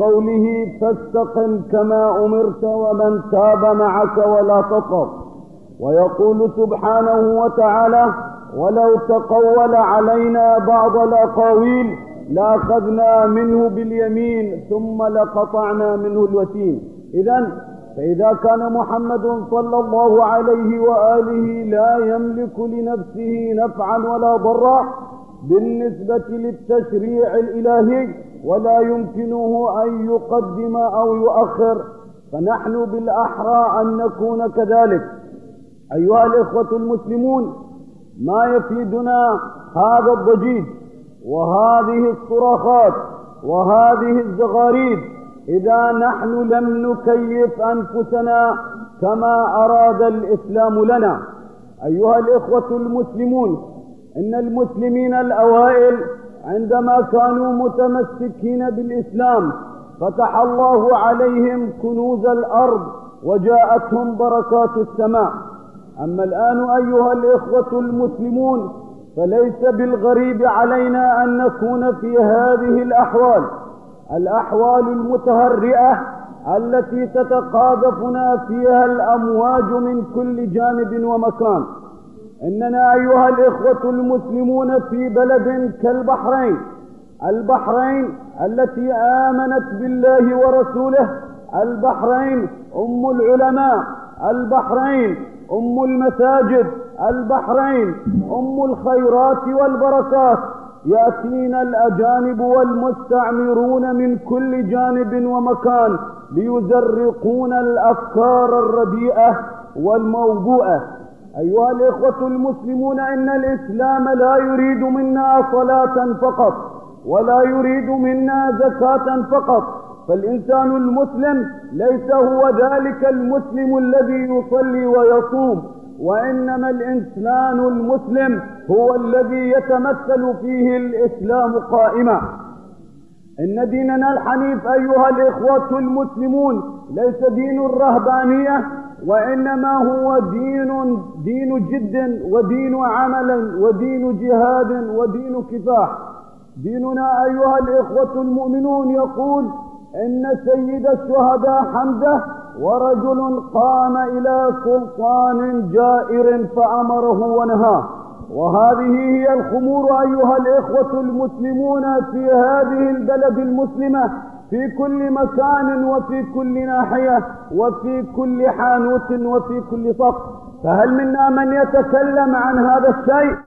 بقوله: فاستقم كما أمرت ومن تاب معك ولا تطغ. ويقول سبحانه وتعالى: ولو تقول علينا بعض الأقاويل لأخذنا منه باليمين ثم لقطعنا منه الوتين. فإذا كان محمد صلى الله عليه وآله لا يملك لنفسه نفعا ولا ضرا بالنسبة للتشريع الإلهي ولا يمكنه أن يقدم أو يؤخر، فنحن بالأحرى أن نكون كذلك. أيها الإخوة المسلمون، ما يفيدنا هذا الضجيج وهذه الصراخات وهذه الزغاريد إذا نحن لم نكيف أنفسنا كما أراد الإسلام لنا؟ أيها الإخوة المسلمون، إن المسلمين الأوائل عندما كانوا متمسكين بالإسلام فتح الله عليهم كنوز الأرض وجاءتهم بركات السماء. أما الآن أيها الإخوة المسلمون، فليس بالغريب علينا أن نكون في هذه الأحوال المتهرئة التي تتقاذفنا فيها الأمواج من كل جانب ومكان. إننا أيها الإخوة المسلمون في بلد البحرين التي آمنت بالله ورسوله، البحرين أم العلماء، البحرين أم المساجد، البحرين أم الخيرات والبركات. يأتينا الأجانب والمستعمرون من كل جانب ومكان ليزرقون الأفكار الرديئة والموضوعة. أيها الإخوة المسلمون، إن الإسلام لا يريد منا صلاة فقط ولا يريد منا زكاة فقط، فالإنسان المسلم ليس هو ذلك المسلم الذي يصلي ويصوم، وإنما الإنسان المسلم هو الذي يتمثل فيه الإسلام قائما. إن ديننا الحنيف أيها الإخوة المسلمون ليس دين الرهبانية، وإنما هو دين جد ودين عمل ودين جهاد ودين كفاح. ديننا أيها الإخوة المؤمنون يقول: إن سيد الشهداء حمزة ورجل قام إلى سلطان جائر فأمره ونهاه. وهذه هي الخمور أيها الإخوة المسلمون في هذه البلد المسلمة، في كل مكان وفي كل ناحية وفي كل حانوت وفي كل صف. فهل منا من يتكلم عن هذا الشيء؟